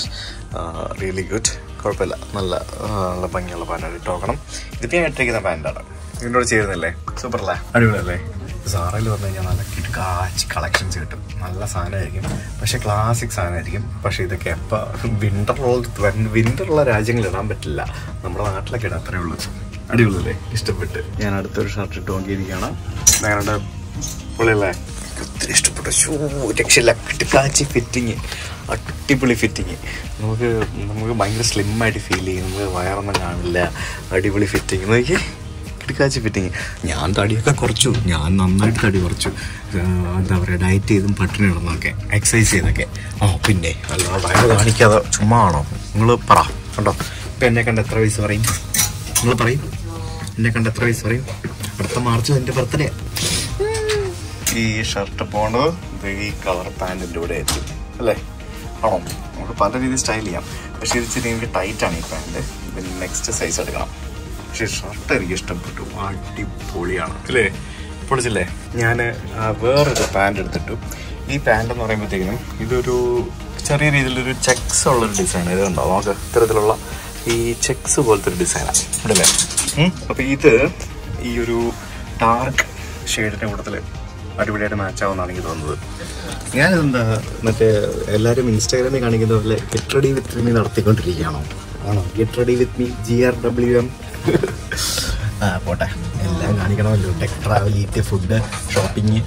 really good. കുഴപ്പമില്ല, നല്ല നല്ല ഭംഗിയുള്ള പാൻറ്റാണ്. ഇട്ട് നോക്കണം. ഇതിപ്പോൾ ഞാൻ ഇട്ടിരിക്കുന്ന പാൻറ്റാണ്. ഇതിനോട് ചേരുന്നില്ലേ? സൂപ്പർ അല്ലേ? അടിപൊളിയല്ലേ? സാറയിൽ വന്നു കഴിഞ്ഞാൽ നല്ല കിടക്കാച്ച് കളക്ഷൻസ് കിട്ടും. നല്ല സാധനമായിരിക്കും, പക്ഷേ ക്ലാസിക് സാധനമായിരിക്കും. പക്ഷേ ഇതൊക്കെ എപ്പോൾ വിൻ്ററുള്ള വിൻ്ററുള്ള രാജ്യങ്ങളിൽ ഇടാൻ പറ്റില്ല. നമ്മുടെ നാട്ടിലൊക്കെ ഇടാൻ അത്രേ ഉള്ളൂ. അടിപൊളിയല്ലേ? ഇഷ്ടപ്പെട്ട് ഞാൻ അടുത്തൊരു ഷർട്ട് ഇട്ട് നോക്കിയിരിക്കുകയാണ്. ഞങ്ങളുടെ പൊളിയല്ലേ? ഒത്തിരി ഇഷ്ടപ്പെട്ടു. ഷൂ രക്ഷയില്ല, കിടക്കാച്ചി ഫിറ്റിങ്, അടിപൊളി ഫിറ്റിങ്. നമുക്ക് നമുക്ക് ഭയങ്കര സ്ലിമ്മായിട്ട് ഫീൽ ചെയ്യും. നമുക്ക് വയറൊന്നും കാണില്ല. അടിപൊളി ഫിറ്റിങ്. നോക്കി, കിടക്കാച്ചി ഫിറ്റിങ്. ഞാൻ തടിയൊക്കെ കുറച്ചു. ഞാൻ നന്നായിട്ട് തടി കുറച്ചു. എന്താ പറയുക, ഡയറ്റ് ചെയ്തും പട്ടിണി ഇടുന്നതൊക്കെ, എക്സസൈസ് ചെയ്തൊക്കെ. ആ പിന്നെ അല്ല, വയറ് കാണിക്കാതെ ചുമ്മാ ആണോ? നിങ്ങൾ പറ കണ്ടോ. ഇപ്പം എന്നെ കണ്ട് എത്ര വയസ്സ് പറയും? നിങ്ങൾ പറയും, എന്നെ കണ്ട് എത്ര വയസ്സ് പറയും? അടുത്ത മാർച്ച് എൻ്റെ ബർത്ത്ഡേ. ഈ ഷർട്ട് പോണത് ഈ കളർ പാൻറ്റിൻ്റെ കൂടെ എത്തും അല്ലേ? ആണോ? നമുക്ക് പല രീതിയിൽ സ്റ്റൈൽ ചെയ്യാം. പക്ഷേ ഇത് ഇച്ചിരി എനിക്ക് ടൈറ്റാണ് ഈ പാൻറ്റ്. ഇതിന് നെക്സ്റ്റ് സൈസ് എടുക്കണം. പക്ഷേ ഷർട്ട് എനിക്ക് ഇഷ്ടപ്പെട്ടു. അടിപൊളിയാണ് അല്ലേ? പൊളിച്ചില്ലേ? ഞാൻ വേറൊരു പാൻറ്റ് എടുത്തിട്ടു. ഈ പാൻറ്റ് എന്ന് പറയുമ്പോഴത്തേക്കിനും ഇതൊരു ചെറിയ രീതിയിലൊരു ചെക്സ് ഉള്ളൊരു ഡിസൈൻ. ഇത് കണ്ടോ? നമുക്ക് ഇത്തരത്തിലുള്ള ഈ ചെക്സ് പോലത്തെ ഒരു ഡിസൈനാണ് അല്ലേ? അപ്പോൾ ഇത് ഈ ഒരു ഡാർക്ക് ഷെയ്ഡിൻ്റെ കൂട്ടത്തിൽ അടിപൊളിയായിട്ട് മാച്ച് ആവുമെന്നാണ് എനിക്ക് തോന്നുന്നത്. ഞാനിതെന്താ മറ്റേ എല്ലാവരും ഇൻസ്റ്റാഗ്രാമിൽ കാണിക്കുന്ന പോലെ ഗെറ്റ് റെഡി വിത്ത് മീ നടത്തിക്കൊണ്ടിരിക്കുകയാണോ? ആണോ? Get ready with me G R W M. ആ പോട്ടെ, എല്ലാം കാണിക്കണമല്ലോ. Tech travel, eat, food, shopping.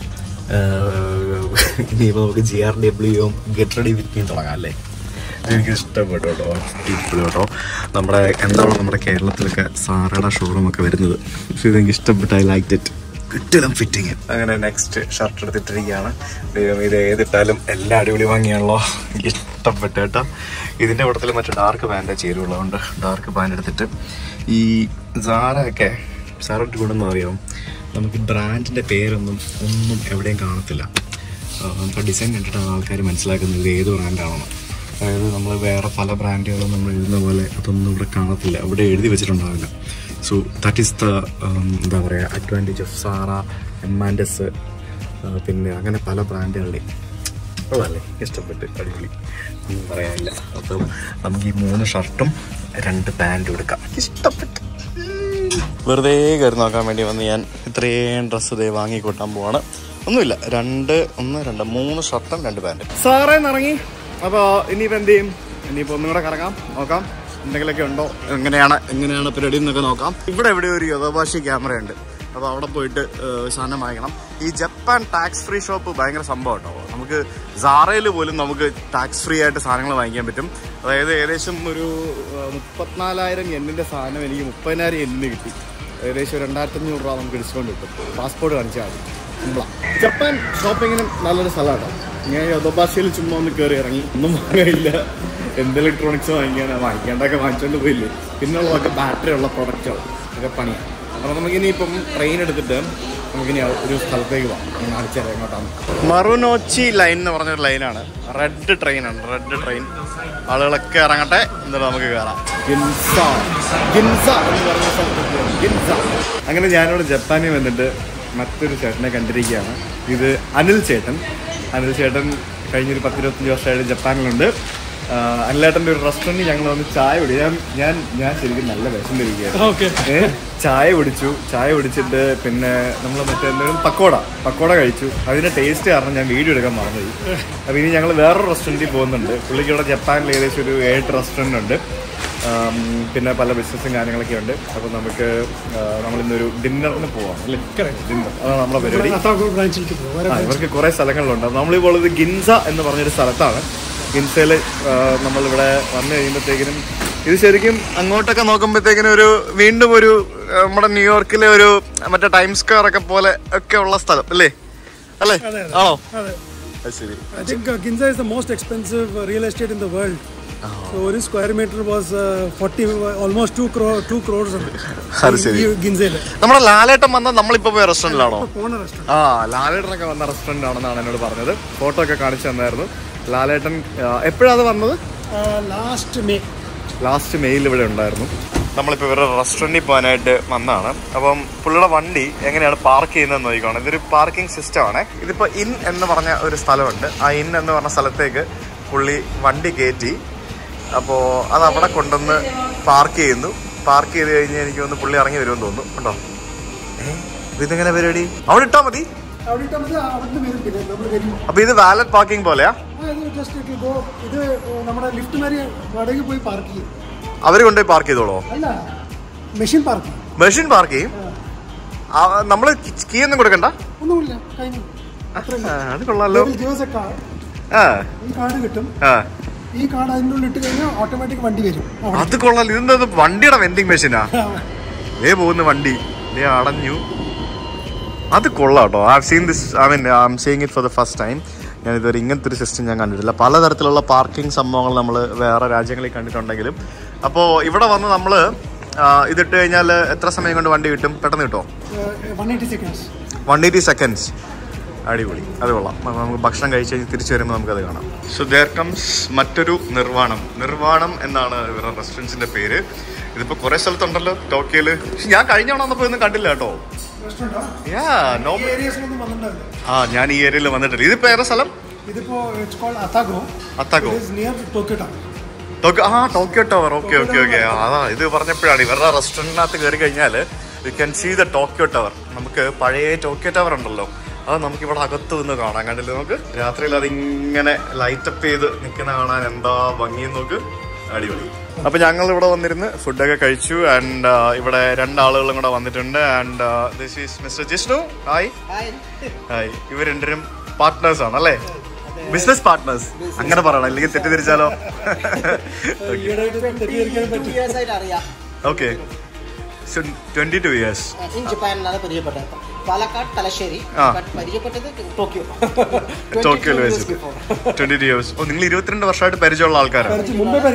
ഇനിയിപ്പോൾ നമുക്ക് G R W M get ready with me തുടങ്ങാം അല്ലേ? എനിക്ക് ഇഷ്ടപ്പെട്ടു കേട്ടോ. ഇപ്പോഴും കേട്ടോ, നമ്മുടെ എന്താണ് നമ്മുടെ കേരളത്തിലൊക്കെ സാറയുടെ ഷോറൂമൊക്കെ വരുന്നത്. പക്ഷേ ഇതെനിക്ക് ഇഷ്ടപ്പെട്ടു. I like it. കിട്ടിലും ഫിറ്റിങ്. അങ്ങനെ നെക്സ്റ്റ് ഷർട്ട് എടുത്തിട്ടിരിക്കുകയാണ്. ഇത് ഏതിട്ടാലും എല്ലാ അടിപൊളി ഭംഗിയാണല്ലോ. എനിക്ക് ഇഷ്ടപ്പെട്ടു കേട്ടോ. ഇതിൻ്റെ കൂട്ടത്തിൽ മറ്റേ ഡാർക്ക് പാൻറ്റ് ചേരുള്ളതുകൊണ്ട് ഡാർക്ക് പാൻറ്റ് എടുത്തിട്ട് ഈ സാറയൊക്കെ സാറോട്ട് കൂടെന്ന് അറിയാം. നമുക്ക് ബ്രാൻഡിൻ്റെ പേരൊന്നും ഒന്നും എവിടെയും കാണത്തില്ല. നമുക്ക് ഡിസൈൻ കണ്ടിട്ടാണ് ആൾക്കാർ മനസ്സിലാക്കുന്നത് ഏത് ബ്രാൻഡാണെന്ന്. അതായത് നമ്മൾ വേറെ പല ബ്രാൻഡുകളും നമ്മൾ എഴുതുന്ന പോലെ അതൊന്നും ഇവിടെ കാണത്തില്ല, ഇവിടെ എഴുതി വെച്ചിട്ടുണ്ടാവില്ല. സോ ദാറ്റ് ഈസ് ദ എന്താ പറയുക advantage of Zara, M and S, പിന്നെ അങ്ങനെ പല ബ്രാൻഡുകളുടെയും ഉള്ളതല്ലേ. ഇഷ്ടപ്പെട്ട് അടിപൊളി, ഒന്നും പറയാനില്ല. അപ്പം നമുക്ക് ഈ മൂന്ന് ഷർട്ടും രണ്ട് പാൻറ്റും എടുക്കാം. ഇഷ്ടപ്പെട്ട് വെറുതെ കയറി നോക്കാൻ വേണ്ടി വന്ന് ഞാൻ ഇത്രയും ഡ്രസ്സ് ഇതേ വാങ്ങിക്കൂട്ടാൻ പോവാണ്. ഒന്നുമില്ല, രണ്ട് ഒന്ന് രണ്ട് മൂന്ന് ഷർട്ടും രണ്ട് പാൻറ്റും. സാറേ ഇറങ്ങി. അപ്പോൾ ഇനിയിപ്പോൾ എന്ത് ചെയ്യും? ഇനിയിപ്പോൾ ഒന്നും കൂടെ കറങ്ങാം, നോക്കാം എന്തെങ്കിലുമൊക്കെ ഉണ്ടോ, എങ്ങനെയാണ് എങ്ങനെയാണ് പരിപാടി എന്നൊക്കെ നോക്കാം. ഇവിടെ എവിടെ ഒരു യോദോബാഷി ക്യാമറയുണ്ട്. അപ്പോൾ അവിടെ പോയിട്ട് സാധനം വാങ്ങിക്കണം. ഈ ജപ്പാൻ ടാക്സ് ഫ്രീ ഷോപ്പ് ഭയങ്കര സംഭവം കേട്ടോ. നമുക്ക് സാറയിൽ പോലും നമുക്ക് ടാക്സ് ഫ്രീ ആയിട്ട് സാധനങ്ങൾ വാങ്ങിക്കാൻ പറ്റും. അതായത് ഏകദേശം ഒരു മുപ്പത്തിനാലായിരം എണ്ണിൻ്റെ സാധനം എനിക്ക് മുപ്പതിനായിരം എണ്ണിന് കിട്ടി. ഏകദേശം രണ്ടായിരത്തി അഞ്ഞൂറ് രൂപ നമുക്ക് ഡിസ്കൗണ്ട് കിട്ടും. പാസ്പോർട്ട് കാണിച്ചാൽ മതി. സിമ്പിളാണ്. ജപ്പാൻ ഷോപ്പിങ്ങിനും നല്ലൊരു സ്ഥലമാണ്. ഞാൻ യോദോബാഷയിൽ ചുമ്മാ ഒന്ന് കയറി ഇറങ്ങി. ഒന്നും വാങ്ങാനില്ല. എന്ത് ഇലക്ട്രോണിക്സ് വാങ്ങിക്കാനാണ്, വാങ്ങിക്കേണ്ടതൊക്കെ വാങ്ങിച്ചുകൊണ്ട് പോയില്ലേ. പിന്നുള്ളതൊക്കെ ബാറ്ററി ഉള്ള പ്രൊഡക്റ്റുകൾ ഒക്കെ പണിയാണ്. അപ്പോൾ നമുക്കിനി ഇപ്പം ട്രെയിൻ എടുത്തിട്ട് നമുക്കിനി ഒരു സ്ഥലത്തേക്ക് പോകാം. കാണിച്ചാൽ എങ്ങോട്ടാണ്. മറുനോച്ചി ലൈൻ എന്ന് പറഞ്ഞൊരു ലൈനാണ്. റെഡ് ട്രെയിനാണ്, റെഡ് ട്രെയിൻ. ആളുകളൊക്കെ ഇറങ്ങട്ടെ, എന്നിട്ട് നമുക്ക് കയറാം. ഗിൻസ ഗിൻസ എന്ന് പറഞ്ഞ സ്ഥലത്തേക്ക് ഗിൻസ. അങ്ങനെ ഞാനിവിടെ ജപ്പാനിൽ വന്നിട്ട് മറ്റൊരു ചേട്ടനെ കണ്ടിരിക്കുകയാണ്. ഇത് അനിൽ ചേട്ടൻ. അനിൽ ചേട്ടൻ കഴിഞ്ഞൊരു പത്തിരുപത്തഞ്ച് വർഷമായിട്ട് ജപ്പാനിലുണ്ട്. അനിലേട്ടൻ്റെ ഒരു റെസ്റ്റോറൻറ്റിൽ ഞങ്ങൾ വന്ന് ചായ കുടി ഞാൻ ഞാൻ ഞാൻ ശരിക്കും നല്ല വിശന്നിരിക്കുകയാണ്. ഏഹ് ചായ കുടിച്ചു. ചായ കുടിച്ചിട്ട് പിന്നെ നമ്മൾ മറ്റേ എന്തെങ്കിലും പക്കോട പക്കോട കഴിച്ചു. അതിൻ്റെ ടേസ്റ്റ് കാരണം ഞാൻ വീഡിയോ എടുക്കാൻ മറന്നുപോയി. അപ്പോൾ ഇനി ഞങ്ങൾ വേറൊരു റെസ്റ്റോറൻറ്റിൽ പോകുന്നുണ്ട്. പുള്ളിക്ക് ഇവിടെ ജപ്പാനിൽ ഏകദേശം ഒരു ഏഴ് റെസ്റ്റോറൻറ്റ് ഉണ്ട്. പിന്നെ പല ബിസിനസ്സും കാര്യങ്ങളൊക്കെ ഉണ്ട്. അപ്പോൾ നമുക്ക് നമ്മളിന്നൊരു ഡിന്നറിന് പോവാം അല്ലേ? ഡിന്നർ അതാണ് നമ്മളെ പരിപാടി. ഇവർക്ക് കുറേ സ്ഥലങ്ങളിലുണ്ട്. നമ്മളിപ്പോൾ ഇത് ഗിൻസ എന്ന് പറഞ്ഞൊരു സ്ഥലത്താണ്. ഗിൻസയിൽ നമ്മളിവിടെ വന്നു കഴിയുമ്പോഴത്തേക്കിനും ഇത് ശരിക്കും അങ്ങോട്ടൊക്കെ നോക്കുമ്പോഴത്തേക്കിനും ഒരു വീണ്ടും ഒരു നമ്മുടെ ന്യൂയോർക്കിലെ ഒരു മറ്റേ ടൈം സ്ക്വയർ ഒക്കെ പോലെ ഒക്കെ ഉള്ള സ്ഥലം അല്ലേ? അല്ലേ? ആണോ? ശരി. I think uh, Ginza is the most expensive uh, real estate in the world. Oh. So one square meter was uh, forty, uh, almost two crore, two crores. Ginza. നമ്മുടെ ലാലേട്ടൻ വന്ന നമ്മളിപ്പോ പോയ റെസ്റ്റോറന്റിലാണോ? ആ ലാലേട്ടനൊക്കെ വന്ന റെസ്റ്റോറന്റ് ആണെന്നാണ് എന്നോട് പറഞ്ഞത്. ഫോട്ടോ ഒക്കെ കാണിച്ചു തന്നായിരുന്നു. ലാലേട്ടൻ എപ്പോഴാണ് വന്നത്? ലാസ്റ്റ് മെയ് ലാസ്റ്റ് മെയിൽ ഇവിടെ ഉണ്ടായിരുന്നു. നമ്മളിപ്പോൾ ഇവരുടെ റെസ്റ്റോറൻറ്റിൽ പോകാനായിട്ട് വന്നതാണ്. അപ്പം പുള്ളിയുടെ വണ്ടി എങ്ങനെയാണ് പാർക്ക് ചെയ്യുന്നതെന്ന് നോക്കിക്കോണം. ഇതൊരു പാർക്കിംഗ് സിസ്റ്റം ആണ്. ഇതിപ്പോൾ ഇൻ എന്ന് പറഞ്ഞ ഒരു സ്ഥലമുണ്ട്. ആ ഇൻ എന്ന് പറഞ്ഞ സ്ഥലത്തേക്ക് പുള്ളി വണ്ടി കയറ്റി. അപ്പോൾ അത് അവിടെ കൊണ്ടുവന്ന് പാർക്ക് ചെയ്യുന്നു. പാർക്ക് ചെയ്ത് കഴിഞ്ഞ് എനിക്ക് തോന്നുന്നു പുള്ളി ഇറങ്ങി വരുമെന്ന് തോന്നുന്നു. ഉണ്ടോ? ഏഹ് ഇതെങ്ങനെ പരിപാടി? അവിടെ ഇട്ടാൽ മതി. അപ്പൊ ഇത് വാലറ്റ് പാർക്കിംഗ് പോലെയാ? അവര് കൊണ്ടുപോയി പാർക്ക് ചെയ്തോളോ? മെഷീൻ പാർക്ക് മെഷീൻ പാർക്ക് ചെയ്യും. നമ്മള് കീ ഒന്നും കൊടുക്കണ്ട? അത് കൊള്ളാലോ. കാർഡ് കിട്ടും. ഈ കാർഡ് അതിൻ്റെ ഉള്ളിൽ ഇട്ട് കഴിഞ്ഞാൽ ഓട്ടോമാറ്റിക് വണ്ടി വരും. അത് കൊള്ളാലോ. ഇതെന്താ വണ്ടിയുടെ വെൻഡിങ് മെഷീനാ? ഏ പോകുന്ന വണ്ടി ഏ അടഞ്ഞു. അത് കൊള്ളാം കേട്ടോ. I have seen this. I mean I am seeing it for the first time. ഞാൻ ഇതുവരെ ഇങ്ങനത്തെ ഒരു സിസ്റ്റം ഞാൻ കണ്ടിട്ടില്ല. പലതരത്തിലുള്ള പാർക്കിംഗ് സംഭവങ്ങൾ നമ്മൾ വേറെ രാജ്യങ്ങളിൽ കണ്ടിട്ടുണ്ടെങ്കിലും. അപ്പോൾ ഇവിടെ വന്ന് നമ്മൾ ഇതിട്ട് കഴിഞ്ഞാൽ എത്ര സമയം കൊണ്ട് വണ്ടി കിട്ടും? പെട്ടെന്ന് കിട്ടുമോ? One eighty seconds. അടിപൊളി. അത് കൊള്ളാം. നമുക്ക് ഭക്ഷണം കഴിച്ച് കഴിഞ്ഞ് തിരിച്ചു വരുമ്പോൾ നമുക്കത് കാണാം. സോ ദേർ കംസ് മറ്റൊരു നിർവ്വാണം. നിർവ്വാണം എന്നാണ് ഇവരുടെ റെസ്റ്റോറൻസിൻ്റെ പേര്. ഇതിപ്പോൾ കുറേ സ്ഥലത്തുണ്ടല്ലോ ടോക്കിയോയിൽ. ഞാൻ കഴിഞ്ഞ തവണ വന്നപ്പോൾ ഒന്നും കണ്ടില്ല കേട്ടോ. ആ ഞാൻ ഈ ഏരിയയിൽ വന്നിട്ടില്ല. ഇതിപ്പോ ഏറെ സ്ഥലം? ആ Tokyo Tower. Okay okay okay. അതാ ഇത് പറഞ്ഞപ്പോഴാണ് ഇവരുടെ റെസ്റ്റോറൻറ്റിനകത്ത് കയറി കഴിഞ്ഞാൽ you can see the Tokyo Tower. നമുക്ക് പഴയ ടോക്കിയോ ടവർ ഉണ്ടല്ലോ, അത് നമുക്ക് ഇവിടെ അകത്ത് നിന്ന് കാണാൻ കണ്ടില്ലേ? നമുക്ക് രാത്രിയിൽ അതിങ്ങനെ ലൈറ്റപ്പ് ചെയ്ത് നിൽക്കുന്ന കാണാൻ എന്താ ഭംഗിയെന്ന് നോക്ക്. അടിപൊളി. അപ്പൊ ഞങ്ങൾ ഇവിടെ വന്നിരുന്ന് ഫുഡൊക്കെ കഴിച്ചു. ആൻഡ് ഇവിടെ രണ്ടാളുകളും കൂടെ വന്നിട്ടുണ്ട്. And this is mister Jishnu. Hi. Hi. ഇവർ രണ്ടും പാർട്ട്നേഴ്സ് ആണ് അല്ലേ? ബിസിനസ് പാർട്ട്നേഴ്സ് അങ്ങനെ പറയണം, അല്ലെങ്കിൽ തെറ്റിദ്ധരിച്ചാലോ? ഓക്കെ. ട്വന്റി ടു ഇയേഴ്സ് ടോക്കിയോയിൽ വെച്ചിട്ട് ട്വന്റി ടു ഇയേഴ്സ്. ഓ, നിങ്ങൾ ഇരുപത്തിരണ്ട് വർഷമായിട്ട് പരിചയമുള്ള ആൾക്കാരാണ്?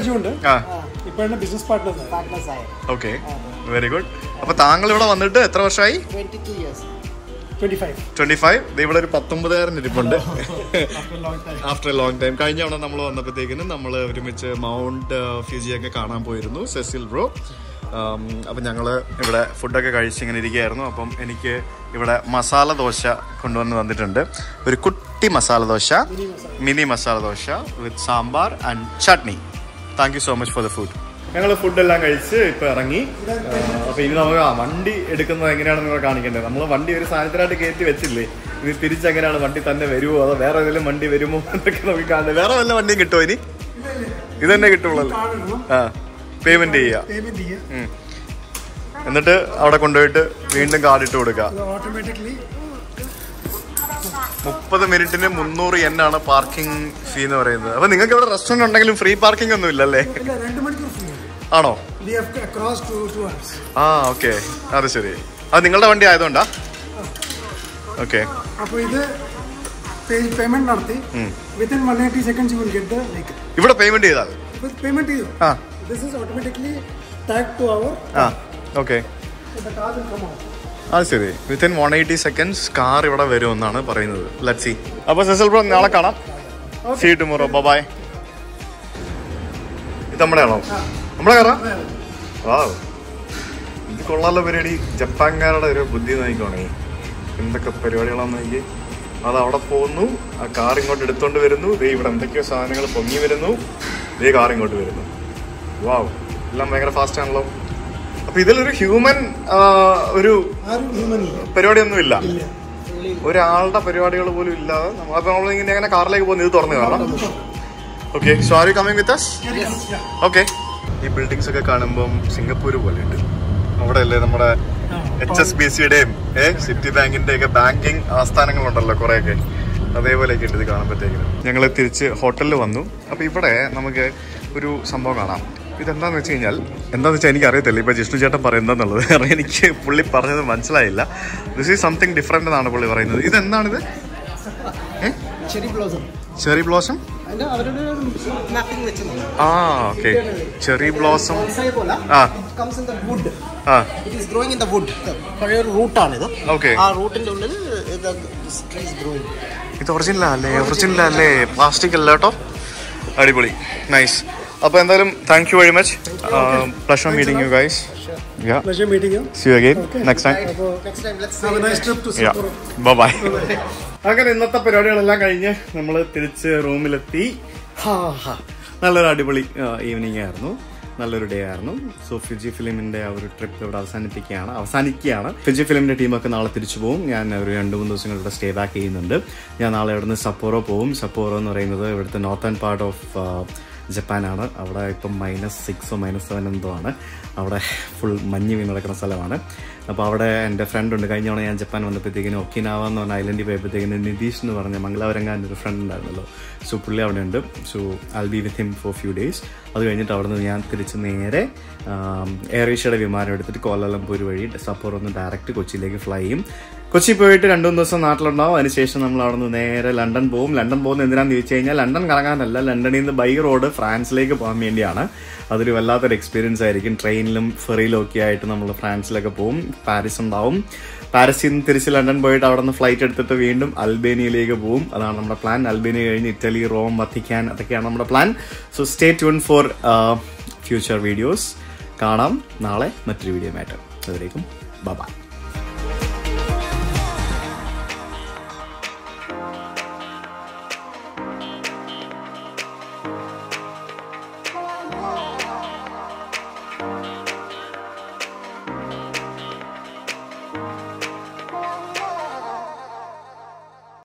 Okay, very good. അപ്പൊ താങ്കൾ ഇവിടെ വന്നിട്ട് എത്ര വർഷമായി? Twenty five. ഇവിടെ ഒരു പത്തൊമ്പതുകാരൻ ഇരിപ്പുണ്ട്. After a long time. കഴിഞ്ഞ തവണ നമ്മൾ വന്നപ്പോഴത്തേക്കിനും നമ്മൾ ഒരുമിച്ച് മൗണ്ട് ഫ്യൂജി ഒക്കെ കാണാൻ പോയിരുന്നു, സെസിൽ ബ്രോ. അപ്പം ഞങ്ങൾ ഇവിടെ ഫുഡൊക്കെ കഴിച്ച് ഇങ്ങനെ ഇരിക്കുകയായിരുന്നു. അപ്പം എനിക്ക് ഇവിടെ മസാല ദോശ കൊണ്ടുവന്ന് തന്നിട്ടുണ്ട്. ഒരു കുട്ടി masala dosa, mini masala dosa with sambar and chutney. Thank you so much for the food. ഞങ്ങൾ ഫുഡെല്ലാം കഴിച്ച് ഇപ്പം ഇറങ്ങി. അപ്പം ഇനി നമുക്ക് ആ വണ്ടി എടുക്കുന്നത് എങ്ങനെയാണെന്ന് നിങ്ങൾ കാണിക്കേണ്ടത്. നമ്മൾ വണ്ടി ഒരു സാധനത്തിനായിട്ട് കയറ്റി വെച്ചില്ലേ, ഇത് തിരിച്ചെങ്ങനെയാണ്? വണ്ടി തന്നെ വരുമോ അതോ വേറെ ഏതെങ്കിലും വണ്ടി വരുമോ എന്നൊക്കെ നമുക്ക് കാണണ്ടേ. വേറെ വല്ല വണ്ടിയും കിട്ടുമോ ഇനി? ഇത് തന്നെ കിട്ടുള്ളൂ. ആ, പേയ്മെന്റ് ചെയ്യുക, എന്നിട്ട് അവിടെ കൊണ്ടുപോയിട്ട് വീണ്ടും കാർഡ് ഇട്ട് കൊടുക്കുക. മുപ്പത് മിനിറ്റിന് മുന്നൂറ് എൻ ആണ് പാർക്കിംഗ് ഫീ എന്ന് പറയുന്നത്. അപ്പൊ നിങ്ങൾക്ക് ഇവിടെ റെസ്റ്റോറന്റ് ഉണ്ടെങ്കിലും ഫ്രീ പാർക്കിംഗ് ഒന്നും ഇല്ലല്ലേ? ആണോ? ആ ഓക്കെ, അത് ശരി. അത് നിങ്ങളുടെ വണ്ടി ആയതുകൊണ്ടാ? ഓക്കെ. ഇവിടെ പേയ്മെന്റ് ചെയ്താൽ പേയ്മെന്റ് ചെയ്തു. This is automatically tagged to our. Ah, okay. the car will come out. അത് ശരി, within one eighty seconds car ഇവിടെ വരുമെന്നാണ് പറയുന്നത്. Let's see. അപ്പോൾ സെസൽ ബ്രോ നാളെ കാണാം. See tomorrow. ബൈ. ഇത് നമ്മുടെയാണോ? നമ്മുടെ കാറാ? വാവ്, ഇത് കൊള്ളാനുള്ള പരിപാടി. ജപ്പാൻകാരുടെ ഒരു ബുദ്ധി നോക്കിക്കോണേ, എന്തൊക്കെ പരിപാടികളാണെന്ന് നോക്കി. അത് അവിടെ പോകുന്നു, ആ കാർ ഇങ്ങോട്ട് എടുത്തോണ്ട് വരുന്നു, ദേ ഇവിടെ എന്തൊക്കെയോ സാധനങ്ങൾ പൊങ്ങി വരുന്നു, ദേ കാർ ഇങ്ങോട്ട് വരുന്നു. വാവ്, എല്ലാം ഭയങ്കര ഫാസ്റ്റ് ആണല്ലോ. അപ്പൊ ഇതിലൊരു ഹ്യൂമൻ ഒരു പരിപാടിയൊന്നും ഇല്ല, ഒരാളുടെ പരിപാടികൾ പോലും ഇല്ലാതെ അപ്പൊ നമ്മൾ ഇങ്ങനെ അങ്ങനെ കാറിലേക്ക് പോകുന്നത് ഇത് തുറന്നു കാണാം. Okay, so are you coming with us? Okay. ഈ ബിൽഡിങ്സ് ഒക്കെ കാണുമ്പോൾ സിംഗപ്പൂർ പോലെ ഉണ്ട്. അവിടെ അല്ലേ നമ്മുടെ എച്ച് എസ് ബി സിയുടെയും ഏ സിറ്റി ബാങ്കിന്റെ ഒക്കെ ബാങ്കിങ് ആസ്ഥാനങ്ങളുണ്ടല്ലോ കുറെയൊക്കെ, അതേപോലെയൊക്കെ ഉണ്ട് ഇത് കാണുമ്പോഴത്തേക്കിനും. ഞങ്ങൾ തിരിച്ച് ഹോട്ടലിൽ വന്നു. അപ്പോൾ ഇവിടെ നമുക്ക് ഒരു സംഭവം കാണാം. ഇതെന്താണെന്ന് വെച്ച് കഴിഞ്ഞാൽ, എന്താണെന്ന് വെച്ചാൽ എനിക്ക് അറിയത്തില്ല ഇപ്പോൾ ജിഷ്ണു ചേട്ടൻ പറയുന്നതെന്നുള്ളത്, കാരണം എനിക്ക് പുള്ളി പറഞ്ഞത് മനസ്സിലായില്ല. ദിസ് ഈസ് സംതിങ് ഡിഫറെൻ്റ് എന്നാണ് പുള്ളി പറയുന്നത്. ഇതെന്താണിത്? Cherry blossom. Cherry blossom? ആ ഓക്കെ, ചെറി ബ്ലോസം. ആ ഓക്കെ, ഇത് ഒറിജിനൽ അല്ലേ? ഒറിജിനൽ അല്ലേ, പ്ലാസ്റ്റിക് അല്ല കേട്ടോ. അടിപൊളി, നൈസ്. അപ്പോൾ എന്തായാലും thank you very much. Pleasure meeting you guys. Yeah. Pleasure meeting you. See you again okay. next time. Next time let's have a nice trip to Sapporo. Yeah. Bye bye. അങ്ങനെ ഇന്നത്തെ പരിപാടികളെല്ലാം കഴിഞ്ഞ് നമ്മൾ തിരിച്ച് റൂമിലെത്തി. നല്ലൊരു അടിപൊളി ഈവനിങ് ആയിരുന്നു, നല്ലൊരു ഡേ ആയിരുന്നു. സോ ഫിജി ഫിലിമിന്റെ ആ ഒരു ട്രിപ്പ് ഇവിടെ അവസാനിപ്പിക്കുകയാണ് അവസാനിക്കുകയാണ് ഫിജി ഫിലിമിന്റെ ടീമൊക്കെ നാളെ തിരിച്ചു പോകും. ഞാൻ ഒരു രണ്ട് മൂന്ന് ദിവസം ഇവിടെ സ്റ്റേ ബാക്ക് ചെയ്യുന്നുണ്ട്. ഞാൻ നാളെ ഇവിടുന്ന് സപ്പോറോ പോകും. സപ്പോറോ എന്ന് പറയുന്നത് ഇവിടുത്തെ നോർത്തേൺ പാർട്ട് ഓഫ് ജപ്പാനാണ്. അവിടെ ഇപ്പം മൈനസ് സിക്സോ മൈനസ് സെവൻ എന്തോ ആണ്. അവിടെ ഫുൾ മഞ്ഞ് വീണ് നടക്കുന്ന സ്ഥലമാണ്. അപ്പോൾ അവിടെ എൻ്റെ ഫ്രണ്ട് ഉണ്ട്. കഴിഞ്ഞ തവണ ഞാൻ ജപ്പാൻ വന്നപ്പോഴത്തേക്കിനും ഒക്കിനാവ എന്ന് പറഞ്ഞ ഐലൻഡിൽ പോയപ്പോഴത്തേക്കിനും നിതീഷ് എന്ന് പറഞ്ഞ മംഗലാപുരങ്കാരൻ്റെ ഒരു ഫ്രണ്ട് ഉണ്ടായിരുന്നല്ലോ. സോ പുള്ളി അവിടെ ഉണ്ട്. So I'll be with him for few days. അത് കഴിഞ്ഞിട്ട് അവിടെ നിന്ന് ഞാൻ തിരിച്ച് നേരെ എയർ ഏഷ്യയുടെ വിമാനം എടുത്തിട്ട് കോലാലംപൂർ വഴി സപ്പോറോ ഒന്ന് ഡയറക്റ്റ് കൊച്ചിയിലേക്ക് ഫ്ലൈ ചെയ്യും. കൊച്ചി പോയിട്ട് രണ്ടു മൂന്ന് ദിവസം നാട്ടിലുണ്ടാവും. അതിനുശേഷം നമ്മൾ അവിടെ നിന്ന് നേരെ ലണ്ടൻ പോകും. ലണ്ടൻ പോകുന്നത് എന്തിനാന്ന് ചോദിച്ചു കഴിഞ്ഞാൽ ലണ്ടൻ കറങ്ങാനല്ല, ലണ്ടനിൽ നിന്ന് ബൈ റോഡ് ഫ്രാൻസിലേക്ക് പോകാൻ വേണ്ടിയാണ്. അതൊരു വല്ലാത്തൊരു എക്സ്പീരിയൻസ് ആയിരിക്കും. ട്രെയിനിലും ഫെറിയിലും ഒക്കെ ആയിട്ട് നമ്മൾ ഫ്രാൻസിലൊക്കെ പോകും. പാരീസ് ഉണ്ടാവും. പാരീസിൽ നിന്ന് തിരിച്ച് ലണ്ടൻ പോയിട്ട് അവിടെ നിന്ന് ഫ്ലൈറ്റ് എടുത്തിട്ട് വീണ്ടും അൽബേനിയയിലേക്ക് പോകും. അതാണ് നമ്മുടെ പ്ലാൻ. അൽബേനിയ കഴിഞ്ഞ് ഇറ്റലി, റോം, വത്തിക്കാൻ, അതൊക്കെയാണ് നമ്മുടെ plan. So stay tune for future videos. കാണാം നാളെ മറ്റൊരു വീഡിയോ ആയിട്ട്. അതിലേക്കും ബൈ ബൈ.